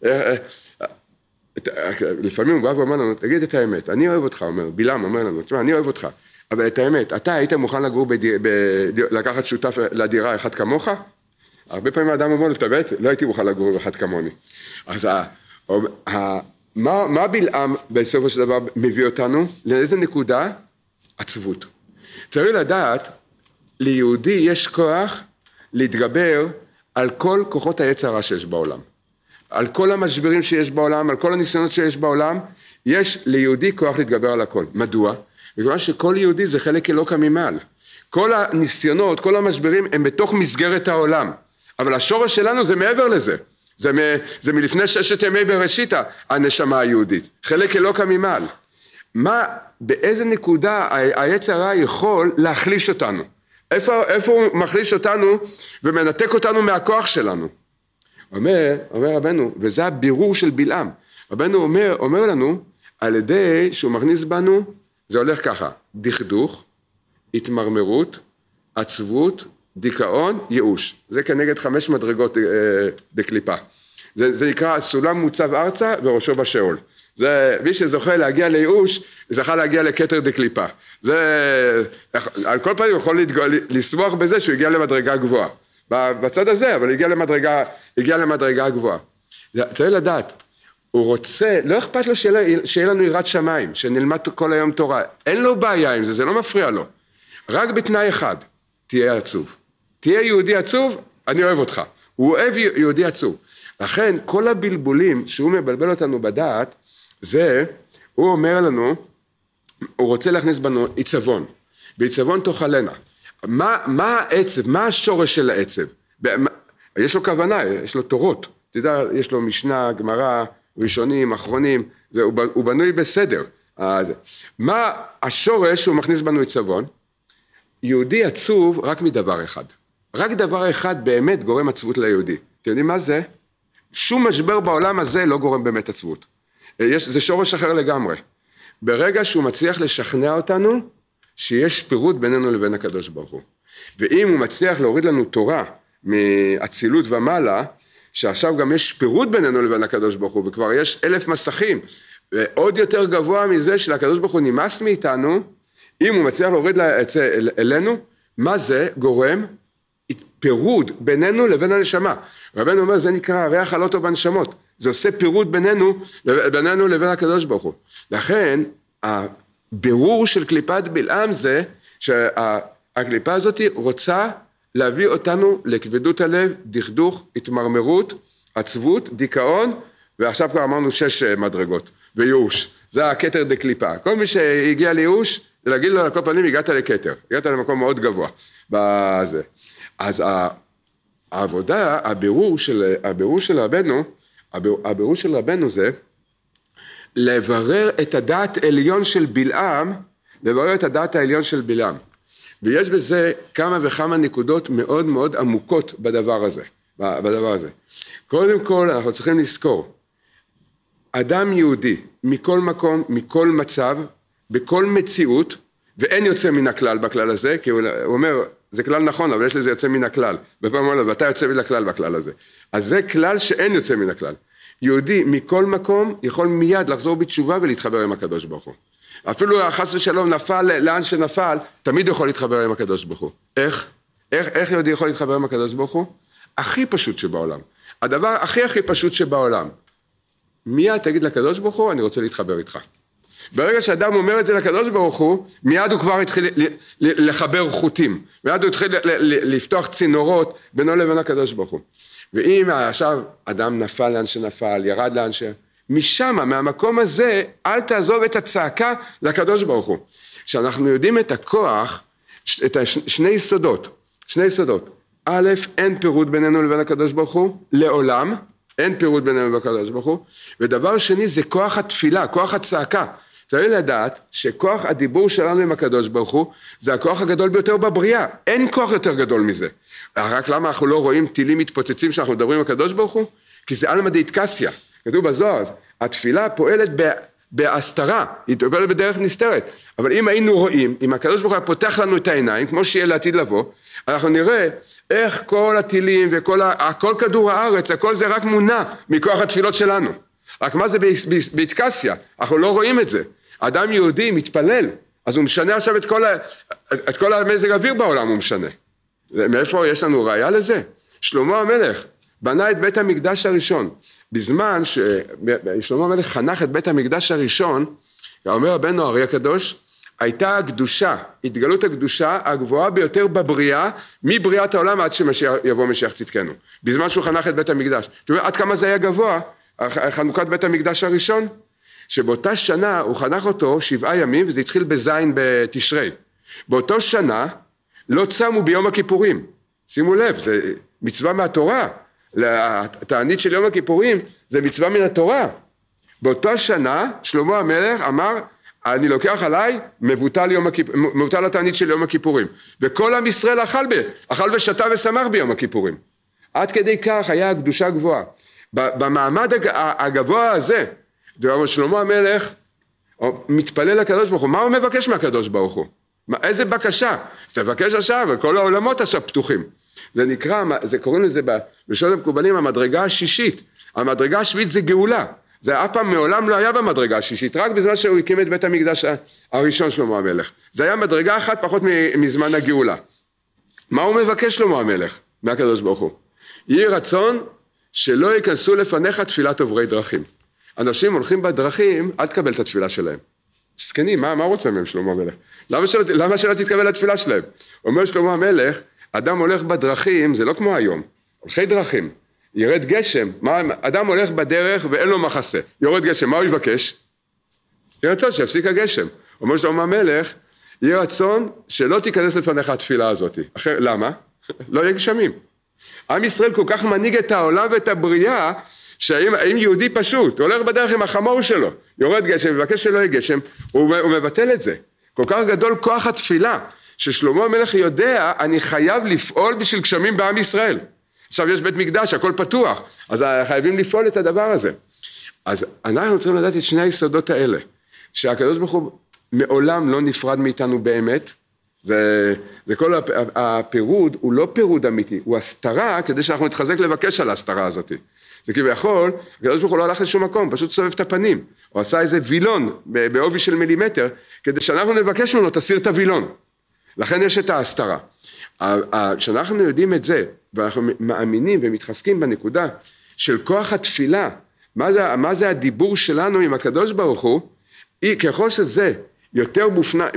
לפעמים הוא בא ואומר לנו, תגיד את האמת, אני אוהב אותך, בלעם אומר לנו, תשמע, אני אוהב אותך, אבל את האמת, אתה היית מוכן לגור לקחת שותף לדירה אחד כמוך? הרבה פעמים האדם אומר, תבט, לא הייתי מוכן לגור אחד כמוני. אז מה בלעם בסופו של דבר מביא אותנו? לאיזה נקודה? עצבות. צריך לדעת, ליהודי יש כוח להתגבר על כל כוחות היצר הרע שיש בעולם. על כל המשברים שיש בעולם, על כל הניסיונות שיש בעולם, יש ליהודי כוח להתגבר על הכל. מדוע? בגלל שכל יהודי זה חלק אלוקא ממעל. כל הניסיונות, כל המשברים הם בתוך מסגרת העולם. אבל השורש שלנו זה מעבר לזה. זה מלפני 6 ימי בראשית, הנשמה היהודית. חלק אלוקא ממעל. באיזה נקודה היצר הרע יכול להחליש אותנו? איפה הוא מחליש אותנו ומנתק אותנו מהכוח שלנו? אומר רבנו, וזה הבירור של בלעם. רבנו אומר לנו, על ידי שהוא מכניס בנו, זה הולך ככה, דכדוך, התמרמרות, עצבות, דיכאון, ייאוש. זה כנגד 5 מדרגות דקליפה. זה נקרא סולם מוצב ארצה וראשו בשאול. זה מי שזוכה להגיע לייאוש, זכה להגיע לכתר דקליפה. זה, על כל פעמים הוא יכול לשמוח בזה שהוא הגיע למדרגה גבוהה. בצד הזה, אבל הגיע למדרגה גבוהה. צריך לדעת, הוא רוצה, לא אכפת לו שיהיה לנו יראת שמיים, שנלמד כל היום תורה. אין לו בעיה עם זה, זה לא מפריע לו. רק בתנאי אחד, תהיה עצוב. תהיה יהודי עצוב, אני אוהב אותך. הוא אוהב יהודי עצוב. לכן, כל הבלבולים שהוא מבלבל אותנו בדעת, זה, הוא אומר לנו, הוא רוצה להכניס בנו עיצבון. בעיצבון תאכלנה. מה העצב? מה השורש של העצב? יש לו כוונה, יש לו תורות. תדע, יש לו משנה, גמרא, ראשונים, אחרונים, הוא בנוי בסדר. מה השורש שהוא מכניס בנו עיצבון? יהודי עצוב רק מדבר אחד. רק דבר אחד באמת גורם עצבות ליהודי. אתם יודעים מה זה? שום משבר בעולם הזה לא גורם באמת עצבות. זה שורש אחר לגמרי. ברגע שהוא מצליח לשכנע אותנו, שיש פירוד בינינו לבין הקדוש ברוך הוא. ואם הוא מצליח להוריד לנו תורה מאצילות ומעלה, שעכשיו גם יש פירוד בינינו לבין הקדוש ברוך הוא, וכבר יש 1000 מסכים, ועוד יותר גבוה מזה שלקדוש ברוך הוא נמאס מאיתנו, אם הוא מצליח להוריד אלינו, מה זה גורם? פירוד בינינו לבין הנשמה. רבנו אומר, זה נקרא ריח הלא טוב בנשמות. זה עושה פירוד בינינו לבין הקדוש ברוך הוא. לכן, הבירור של קליפת בלעם זה, שהקליפה הזאת רוצה להביא אותנו לכבדות הלב, דכדוך, התמרמרות, עצבות, דיכאון, ועכשיו כבר אמרנו 6 מדרגות, וייאוש. זה הכתר דקליפה. כל מי שהגיע לייאוש, להגיד לו על כל פנים, הגעת לכתר. הגעת למקום מאוד גבוה. בזה. אז העבודה, הבירור של רבנו זה, לברר את הדעת העליון של בלעם, לברר את הדעת העליון של בלעם. ויש בזה כמה וכמה נקודות מאוד מאוד עמוקות בדבר הזה. קודם כל אנחנו צריכים לזכור, אדם יהודי מכל מקום, מכל מצב, בכל מציאות, ואין יוצא מן הכלל בכלל הזה, כי הוא אומר, זה כלל נכון, אבל יש לזה יוצא מן הכלל. בפעם אומרת, ואתה יוצא מן הכלל בכלל הזה. אז זה כלל שאין יוצא מן הכלל. יהודי מכל מקום יכול מיד לחזור בתשובה ולהתחבר עם הקדוש ברוך הוא. אפילו חס ושלום נפל לאן שנפל, תמיד יכול להתחבר עם הקדוש ברוך הוא. איך יהודי יכול להתחבר עם הקדוש ברוך הוא? הכי פשוט שבעולם. הדבר הכי פשוט שבעולם. מיד תגיד לקדוש ברוך הוא, אני רוצה להתחבר איתך. ברגע שאדם אומר את זה לקדוש ברוך הוא, מיד הוא כבר התחיל לחבר חוטים. מיד הוא התחיל לפתוח צינורות בינו לבין הקדוש ברוך הוא. ואם עכשיו אדם נפל לאן שנפל, ירד לאן משם, מהמקום הזה, אל תעזוב את הצעקה לקדוש ברוך הוא. שאנחנו יודעים את הכוח, את שני יסודות. א', אין פירוד בינינו לבין הקדוש ברוך הוא, לעולם, אין פירוד בינינו לבין הקדוש ברוך הוא, ודבר שני זה כוח התפילה, כוח הצעקה. צריך לדעת שכוח הדיבור שלנו עם הקדוש ברוך הוא, זה הכוח הגדול ביותר בבריאה, אין כוח יותר גדול מזה. רק למה אנחנו לא רואים טילים מתפוצצים שאנחנו מדברים עם הקדוש ברוך הוא? כי זה עלמא דאיטקסיה. כתוב בזוהר, התפילה פועלת בהסתרה, היא פועלת בדרך נסתרת. אבל אם היינו רואים, אם הקדוש ברוך הוא פותח לנו את העיניים, כמו שיהיה לעתיד לבוא, אנחנו נראה איך כל הטילים וכל כדור הארץ, הכל זה רק מונע מכוח התפילות שלנו. רק מה זה באיטקסיה? אנחנו לא רואים את זה. אדם יהודי מתפלל, אז הוא משנה עכשיו את כל המזג האוויר בעולם הוא משנה. מאיפה יש לנו ראיה לזה? שלמה המלך בנה את בית המקדש הראשון. בזמן ששלמה המלך חנך את בית המקדש הראשון, אומר רבנו האר"י הקדוש, הייתה הקדושה, התגלות הקדושה הגבוהה ביותר בבריאה, מבריאת העולם עד שיבוא משיח צדקנו. בזמן שהוא חנך את בית המקדש. זאת אומרת, עד כמה זה היה גבוה, חנוכת בית המקדש הראשון? שבאותה שנה הוא חנך אותו 7 ימים, וזה התחיל בזין בתשרי. באותו שנה לא צמו ביום הכיפורים. שימו לב, זה מצווה מהתורה. התענית של יום הכיפורים זה מצווה מן התורה. באותה שנה שלמה המלך אמר, אני לוקח עליי, מבוטל התענית של יום הכיפורים. וכל עם ישראל אכל ושתה ושמח ביום הכיפורים. עד כדי כך היה הקדושה גבוהה. במעמד הגבוה הזה, שלמה המלך מתפלל לקדוש ברוך הוא. מה הוא מבקש מהקדוש ברוך הוא? איזה בקשה? תבקש עכשיו, וכל העולמות עכשיו פתוחים. זה נקרא, קוראים לזה בלשון המקובלים, המדרגה השישית. המדרגה השביעית זה גאולה. זה אף פעם מעולם לא היה במדרגה השישית, רק בזמן שהוא הקים את בית המקדש הראשון שלמה המלך. זה היה מדרגה אחת פחות מזמן הגאולה. מה הוא מבקש שלמה המלך מהקדוש ברוך הוא? יהי רצון שלא ייכנסו לפניך תפילת עוברי דרכים. אנשים הולכים בדרכים, אל תקבל את התפילה שלהם. סקנים, מה רוצה מהם שלמה המלך? למה שלא תתקבל התפילה שלהם? אומר שלמה המלך, אדם הולך בדרכים, זה לא כמו היום, הולכי דרכים. ירד גשם, אדם הולך בדרך ואין לו מחסה, יורד גשם, מה הוא יבקש? יהיה רצון שיפסיק הגשם. אומר שלמה המלך, יהיה רצון שלא תיכנס לפניך התפילה הזאת. למה? לא יהיה גשמים. עם ישראל כל כך מנהיג את העולם ואת הבריאה, שאם יהודי פשוט, הולך בדרך עם החמור שלו, יורד גשם, מבקש שלא יהיה גשם, הוא מבטל את זה. כל כך גדול כוח התפילה, ששלמה המלך יודע, אני חייב לפעול בשביל גשמים בעם ישראל. עכשיו יש בית מקדש, הכל פתוח, אז חייבים לפעול את הדבר הזה. אז אנחנו צריכים לדעת את שני היסודות האלה, שהקדוש ברוך הוא מעולם לא נפרד מאיתנו באמת, זה כל הפירוד, הוא לא פירוד אמיתי, הוא הסתרה, כדי שאנחנו נתחזק לבקש על ההסתרה הזאת. זה כביכול, הקדוש ברוך הוא לא הלך לשום מקום, פשוט סובב את הפנים, הוא עשה איזה וילון בעובי של מילימטר, כדי שאנחנו נבקש ממנו, תסיר את הוילון. לכן יש את ההסתרה. כשאנחנו יודעים את זה, ואנחנו מאמינים ומתחזקים בנקודה של כוח התפילה, מה זה הדיבור שלנו עם הקדוש ברוך הוא, ככל שזה יותר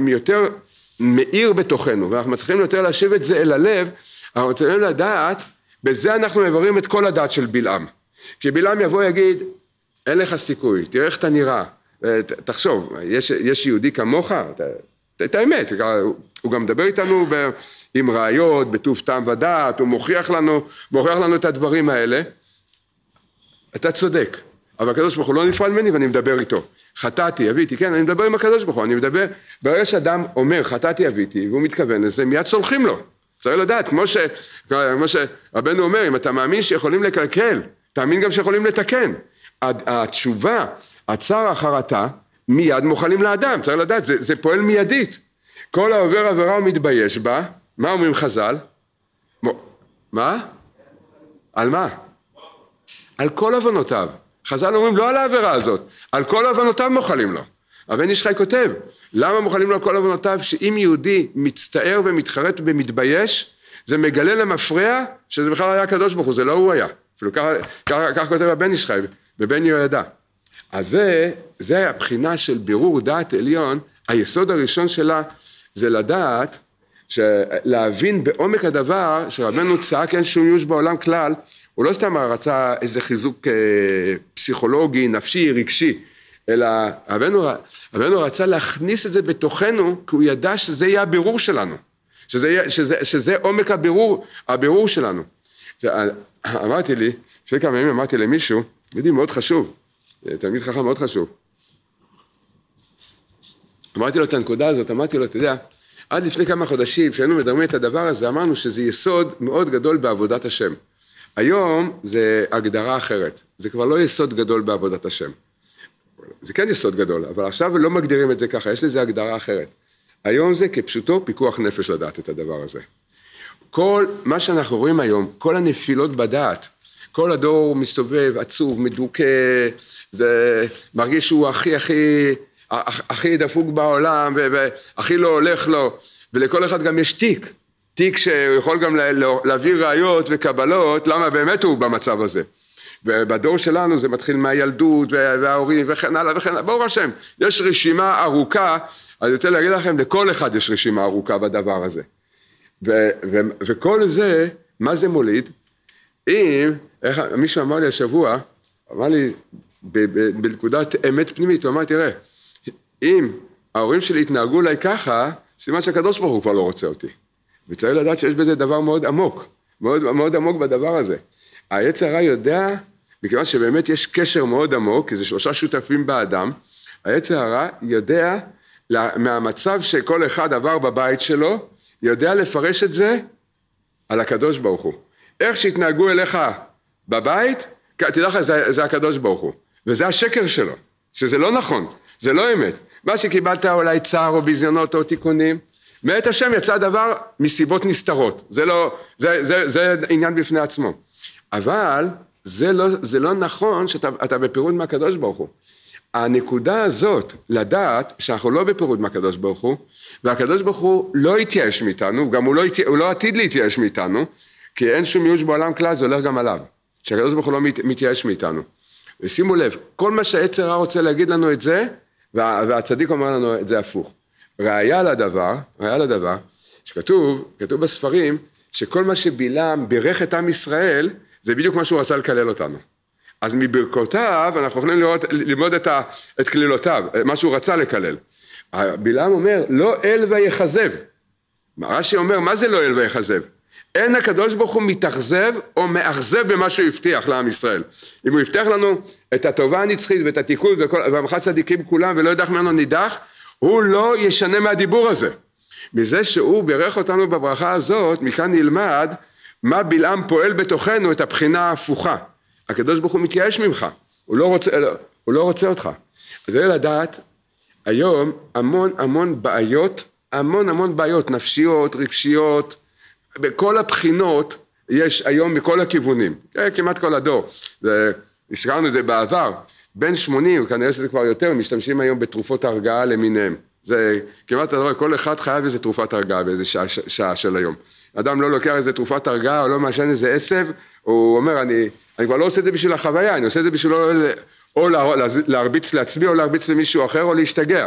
מאיר בתוכנו, ואנחנו מצליחים יותר להשיב את זה אל הלב, אנחנו צריכים לדעת, בזה אנחנו מבררים את כל הדעת של בלעם. כי בלעם יבוא ויגיד, אין לך סיכוי, תראה איך אתה נראה, תחשוב, יש יהודי כמוך, את האמת, הוא גם מדבר איתנו עם ראיות, בטוב טעם ודעת, הוא מוכיח לנו את הדברים האלה. אתה צודק, אבל הקדוש ברוך הוא לא נפרד ממני ואני מדבר איתו. חטאתי, אביתי, כן, אני מדבר עם הקדוש ברוך הוא, אני מדבר, ברגע שאדם אומר חטאתי, אביתי, והוא מתכוון לזה, מיד סולחים לו. צריך לדעת, כמו שרבנו אומר, אם אתה מאמין שיכולים לקלקל, תאמין גם שיכולים לתקן. התשובה, הצער החרטה, מיד מוכלים לאדם, צריך לדעת, זה פועל מיידית. כל העובר עבירה הוא מתבייש בה, מה אומרים חז"ל? מה? על מה? על כל עוונותיו. חז"ל אומרים לא על העבירה הזאת, על כל עוונותיו מוכלים לו. הבן איש חי כותב, למה מוכלים לו על כל עוונותיו? שאם יהודי מצטער ומתחרט ומתבייש, זה מגלה למפרע שזה בכלל היה הקדוש ברוך הוא, זה לא הוא היה. אפילו כך כותב הבן איש חי, בבן יהוידע. אז זה הבחינה של בירור דעת עליון, היסוד הראשון שלה זה לדעת, להבין בעומק הדבר שרבנו צעק אין שום ייאוש בעולם כלל, הוא לא סתם רצה איזה חיזוק פסיכולוגי, נפשי, רגשי, אלא רבנו רצה להכניס את זה בתוכנו, כי הוא ידע שזה יהיה הבירור שלנו, שזה עומק הבירור שלנו. אמרתי לי, לפני כמה ימים אמרתי למישהו, ידידי מאוד חשוב, תלמיד חכם מאוד חשוב, אמרתי לו את הנקודה הזאת, אמרתי לו, אתה יודע, עד לפני כמה חודשים, כשהיינו מדברים את הדבר הזה, אמרנו שזה יסוד מאוד גדול בעבודת השם. היום זה הגדרה אחרת, זה כבר לא יסוד גדול בעבודת השם. זה כן יסוד גדול, אבל עכשיו לא מגדירים את זה ככה, יש לזה הגדרה אחרת. היום זה כפשוטו פיקוח נפש לדעת את הדבר הזה. כל מה שאנחנו רואים היום, כל הנפילות בדעת, כל הדור מסתובב, עצוב, מדוכא, זה מרגיש שהוא הכי דפוק בעולם, והכי לא הולך לו, ולכל אחד גם יש תיק שיכול גם להביא ראיות וקבלות, למה באמת הוא במצב הזה. ובדור שלנו זה מתחיל מהילדות וההורים וכן הלאה וכן הלאה, ברוך השם, יש רשימה ארוכה, אני רוצה להגיד לכם, לכל אחד יש רשימה ארוכה בדבר הזה. וכל זה, מה זה מוליד? מישהו אמר לי השבוע, אמר לי בנקודת אמת פנימית, הוא אמר, תראה, אם ההורים שלי התנהגו אליי ככה, סימן שהקדוש ברוך הוא כבר לא רוצה אותי. וצריך לדעת שיש בזה דבר מאוד עמוק, מאוד עמוק בדבר הזה. היצר הרע יודע, מכיוון שבאמת יש קשר מאוד עמוק, כי זה 3 שותפים באדם, היצר הרע יודע, מהמצב שכל אחד עבר בבית שלו, יודע לפרש את זה על הקדוש ברוך הוא. איך שהתנהגו אליך בבית, תדע לך, זה הקדוש ברוך הוא. וזה השקר שלו, שזה לא נכון, זה לא אמת. מה שקיבלת אולי צער או ביזיונות או תיקונים, מאת השם יצא דבר מסיבות נסתרות. זה עניין בפני עצמו. אבל זה לא נכון שאתה בפירוד מהקדוש ברוך הוא. הנקודה הזאת, לדעת שאנחנו לא בפירוד מהקדוש ברוך הוא, והקדוש ברוך הוא לא יתייאש מאיתנו, גם הוא לא עתיד להתייאש מאיתנו, כי אין שום ייאוש בעולם כלל, זה הולך גם עליו. שהקדוש ברוך הוא לא מתייאש מאיתנו. ושימו לב, כל מה שהיצר הרע רוצה להגיד לנו את זה, והצדיק אומר לנו את זה הפוך. ראיה לדבר, שכתוב בספרים, שכל מה שבלעם בירך את עם ישראל, זה בדיוק מה שהוא רצה לקלל אותנו. אז מברכותיו אנחנו יכולים ללמוד את כלילותיו, מה שהוא רצה לקלל. בלעם אומר, לא אל ויחזב. רש"י אומר, מה זה לא אל ויחזב? אין הקדוש ברוך הוא מתאכזב או מאכזב במה שהוא הבטיח לעם ישראל. אם הוא הבטיח לנו את הטובה הנצחית ואת התיקון והמחת צדיקים כולם ולא יודח ממנו נידח, הוא לא ישנה מהדיבור הזה. מזה שהוא בירך אותנו בברכה הזאת, מכאן נלמד מה בלעם פועל בתוכנו את הבחינה ההפוכה. הקדוש ברוך הוא מתייאש ממך, הוא לא רוצה אותך. אז זה לדעת, היום המון בעיות נפשיות, רגשיות, בכל הבחינות יש היום מכל הכיוונים, כמעט כל הדור, הזכרנו את זה בעבר, בין 80, כנראה שזה כבר יותר, משתמשים היום בתרופות הרגעה למיניהם, זה כמעט הדבר, כל אחד חייב איזה תרופת הרגעה באיזה שעה של היום, אדם לא לוקח איזה תרופת הרגעה, או לא מעשן איזה עשב, הוא אומר, אני כבר לא עושה את זה בשביל החוויה, אני עושה את זה בשביל או להרביץ לעצמי, או להרביץ למישהו אחר, או להשתגע,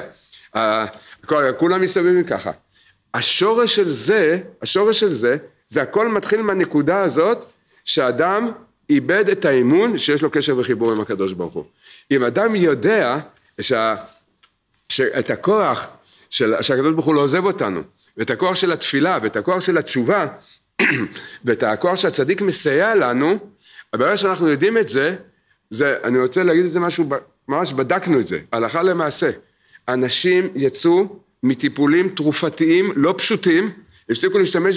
כולם מסתובבים ככה. השורש של זה, זה הכל מתחיל מהנקודה הזאת, שאדם איבד את האמון שיש לו קשר וחיבור עם הקדוש ברוך הוא. אם אדם יודע שאת הכוח שהקדוש ברוך הוא לא עוזב אותנו, ואת הכוח של התפילה, ואת הכוח של התשובה, ואת הכוח שהצדיק מסייע לנו, ברגע שאנחנו יודעים את זה, אני רוצה להגיד את זה משהו, ממש בדקנו את זה, הלכה למעשה. אנשים יצאו מטיפולים תרופתיים לא פשוטים, הפסיקו להשתמש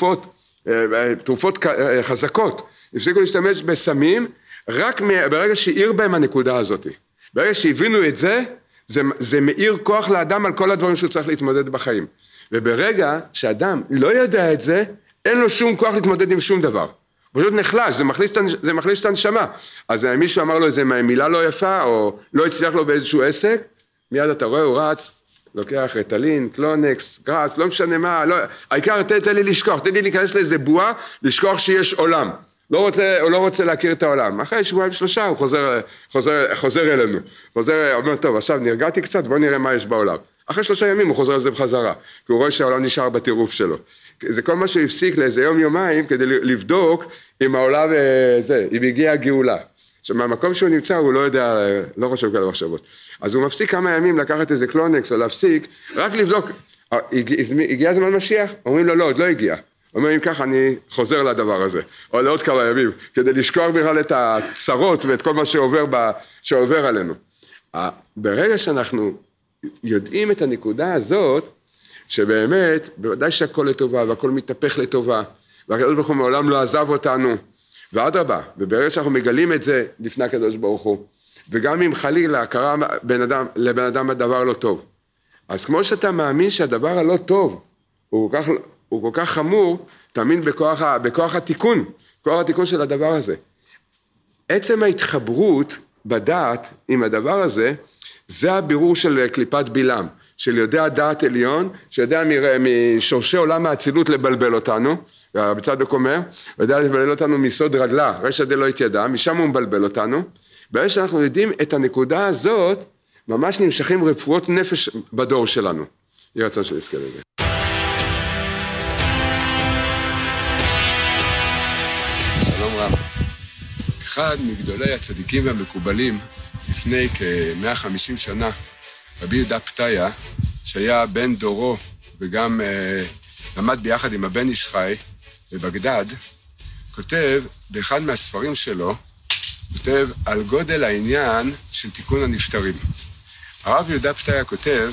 תרופות חזקות, הפסיקו להשתמש בסמים, רק ברגע שהעיר בהם הנקודה הזאת. ברגע שהבינו את זה, זה מאיר כוח לאדם על כל הדברים שהוא צריך להתמודד בחיים. וברגע שאדם לא יודע את זה, אין לו שום כוח להתמודד עם שום דבר. הוא פשוט נחלש, זה מחליש את הנשמה. אז מישהו אמר לו איזה מילה לא יפה, או לא הצליח לו באיזשהו עסק, מיד אתה רואה, הוא רץ, לוקח רטלין, קלונקס, גרס, לא משנה מה, העיקר תן לי לשכוח, תן לי להיכנס לאיזה בועה, לשכוח שיש עולם. הוא לא רוצה להכיר את העולם. אחרי שבועיים שלושה הוא חוזר אלינו. אומר, טוב, עכשיו נרגעתי קצת, בוא נראה מה יש בעולם. אחרי 3 ימים הוא חוזר על זה בחזרה, כי הוא רואה שהעולם נשאר בטירוף שלו. זה כל מה שהוא הפסיק לאיזה יום-יומיים, כדי לבדוק אם העולם אם הגיעה הגאולה. עכשיו, מהמקום שהוא נמצא, הוא לא יודע, לא חושב כאלה מחשבות. אז הוא מפסיק כמה ימים לקחת איזה קלונקס או להפסיק, רק לבדוק, הגיע זמן משיח? אומרים לו, לא, עוד לא הגיע. אומרים ככה, אני חוזר לדבר הזה, או לעוד כמה ימים, כדי לשכוח בכלל את הצרות ואת כל מה שעובר עלינו. ברגע שאנחנו יודעים את הנקודה הזאת, שבאמת, בוודאי שהכל לטובה, והכל מתהפך לטובה, והקדוש ברוך הוא מעולם לא עזב אותנו, ואדרבה, וברגע שאנחנו מגלים את זה לפני הקדוש ברוך הוא, וגם אם חלילה קרה לבן אדם הדבר לא טוב, אז כמו שאתה מאמין שהדבר הלא טוב, הוא כל כך חמור, תאמין בכוח התיקון, כוח התיקון של הדבר הזה. עצם ההתחברות בדעת עם הדבר הזה, זה הבירור של קליפת בלעם, של יודע דעת עליון, שיודע משורשי עולם האצילות לבלבל אותנו, בצדוק אומר, יודע לבלבל אותנו מסוד רגלה, רשע דלא התיידע, משם הוא מבלבל אותנו, ברגע שאנחנו יודעים את הנקודה הזאת, ממש נמשכים רפואות נפש בדור שלנו. יהיה רצון שנזכה לזה. שלום רב. אחד מגדולי הצדיקים והמקובלים, לפני כ-150 שנה, רבי יהודה פתיה, שהיה בן דורו וגם למד ביחד עם הבן איש חי בבגדד, כותב באחד מהספרים שלו, כותב על גודל העניין של תיקון הנפטרים. הרב יהודה פתיה כותב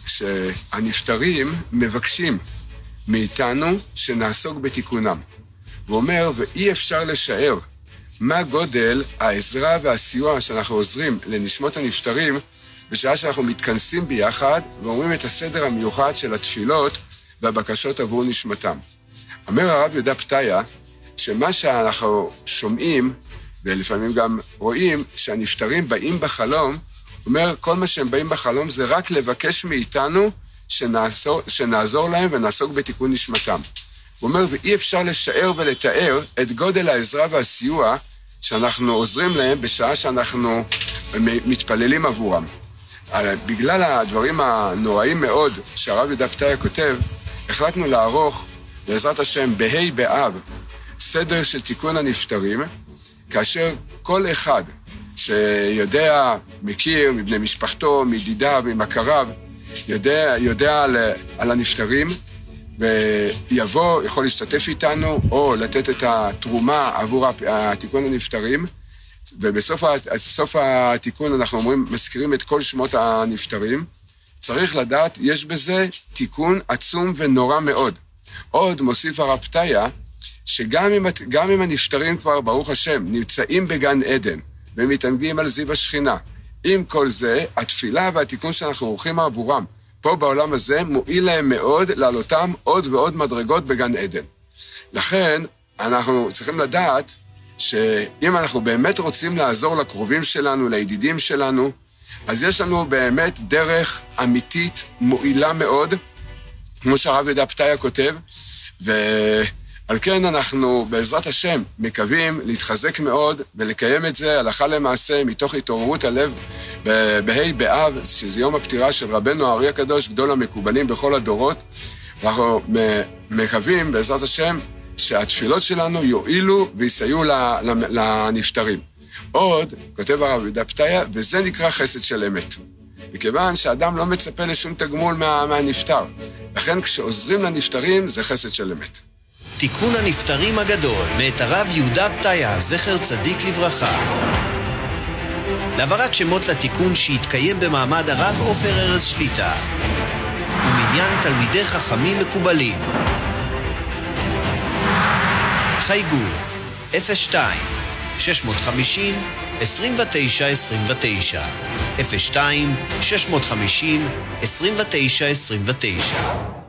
שהנפטרים מבקשים מאיתנו שנעסוק בתיקונם. הוא אומר, ואי אפשר לשער מה גודל העזרה והסיוע שאנחנו עוזרים לנשמות הנפטרים, בשעה שאנחנו מתכנסים ביחד ואומרים את הסדר המיוחד של התפילות והבקשות עבור נשמתם. אומר הרב יהודה פתיה, שמה שאנחנו שומעים, ולפעמים גם רואים, שהנפטרים באים בחלום, אומר, כל מה שהם באים בחלום זה רק לבקש מאיתנו שנעזור להם ונעסוק בתיקון נשמתם. הוא אומר, ואי אפשר לשער ולתאר את גודל העזרה והסיוע שאנחנו עוזרים להם בשעה שאנחנו מתפללים עבורם. בגלל הדברים הנוראים מאוד שהרב יהודה פתיה כותב, החלטנו לערוך, בעזרת השם, בה' באב, סדר של תיקון הנפטרים, כאשר כל אחד שיודע, מכיר, מבני משפחתו, מידידיו, ממכריו, יודע על הנפטרים, ויבוא, יכול להשתתף איתנו, או לתת את התרומה עבור התיקון הנפטרים, ובסוף התיקון אנחנו אומרים, מזכירים את כל שמות הנפטרים. צריך לדעת, יש בזה תיקון עצום ונורא מאוד. עוד מוסיף הרב פתיה, שגם אם הנפטרים כבר, ברוך השם, נמצאים בגן עדן, ומתענגים על זיו השכינה, עם כל זה, התפילה והתיקון שאנחנו עורכים עבורם, פה בעולם הזה, מועיל להם מאוד לעלותם עוד ועוד מדרגות בגן עדן. לכן, אנחנו צריכים לדעת, שאם אנחנו באמת רוצים לעזור לקרובים שלנו, לידידים שלנו, אז יש לנו באמת דרך אמיתית, מועילה מאוד, כמו שהרב יהודה פתיה כותב, ועל כן אנחנו בעזרת השם מקווים להתחזק מאוד ולקיים את זה הלכה למעשה מתוך התעוררות הלב בה' באב, שזה יום הפטירה של רבנו האר"י הקדוש, גדול המקובלים בכל הדורות. אנחנו מקווים בעזרת השם שהתפילות שלנו יועילו ויסייעו לנפטרים. עוד, כותב הרב יהודה פתיה, וזה נקרא חסד של אמת. מכיוון שאדם לא מצפה לשום תגמול מהנפטר. לכן כשעוזרים לנפטרים זה חסד של אמת. תיקון הנפטרים הגדול, מאת הרב יהודה פתיה, זכר צדיק לברכה. להעברת שמות לתיקון שהתקיים במעמד הרב עופר ארז שליטה. ומניין תלמידי חכמים מקובלים. חייגו 02 650 2929 02 650 2929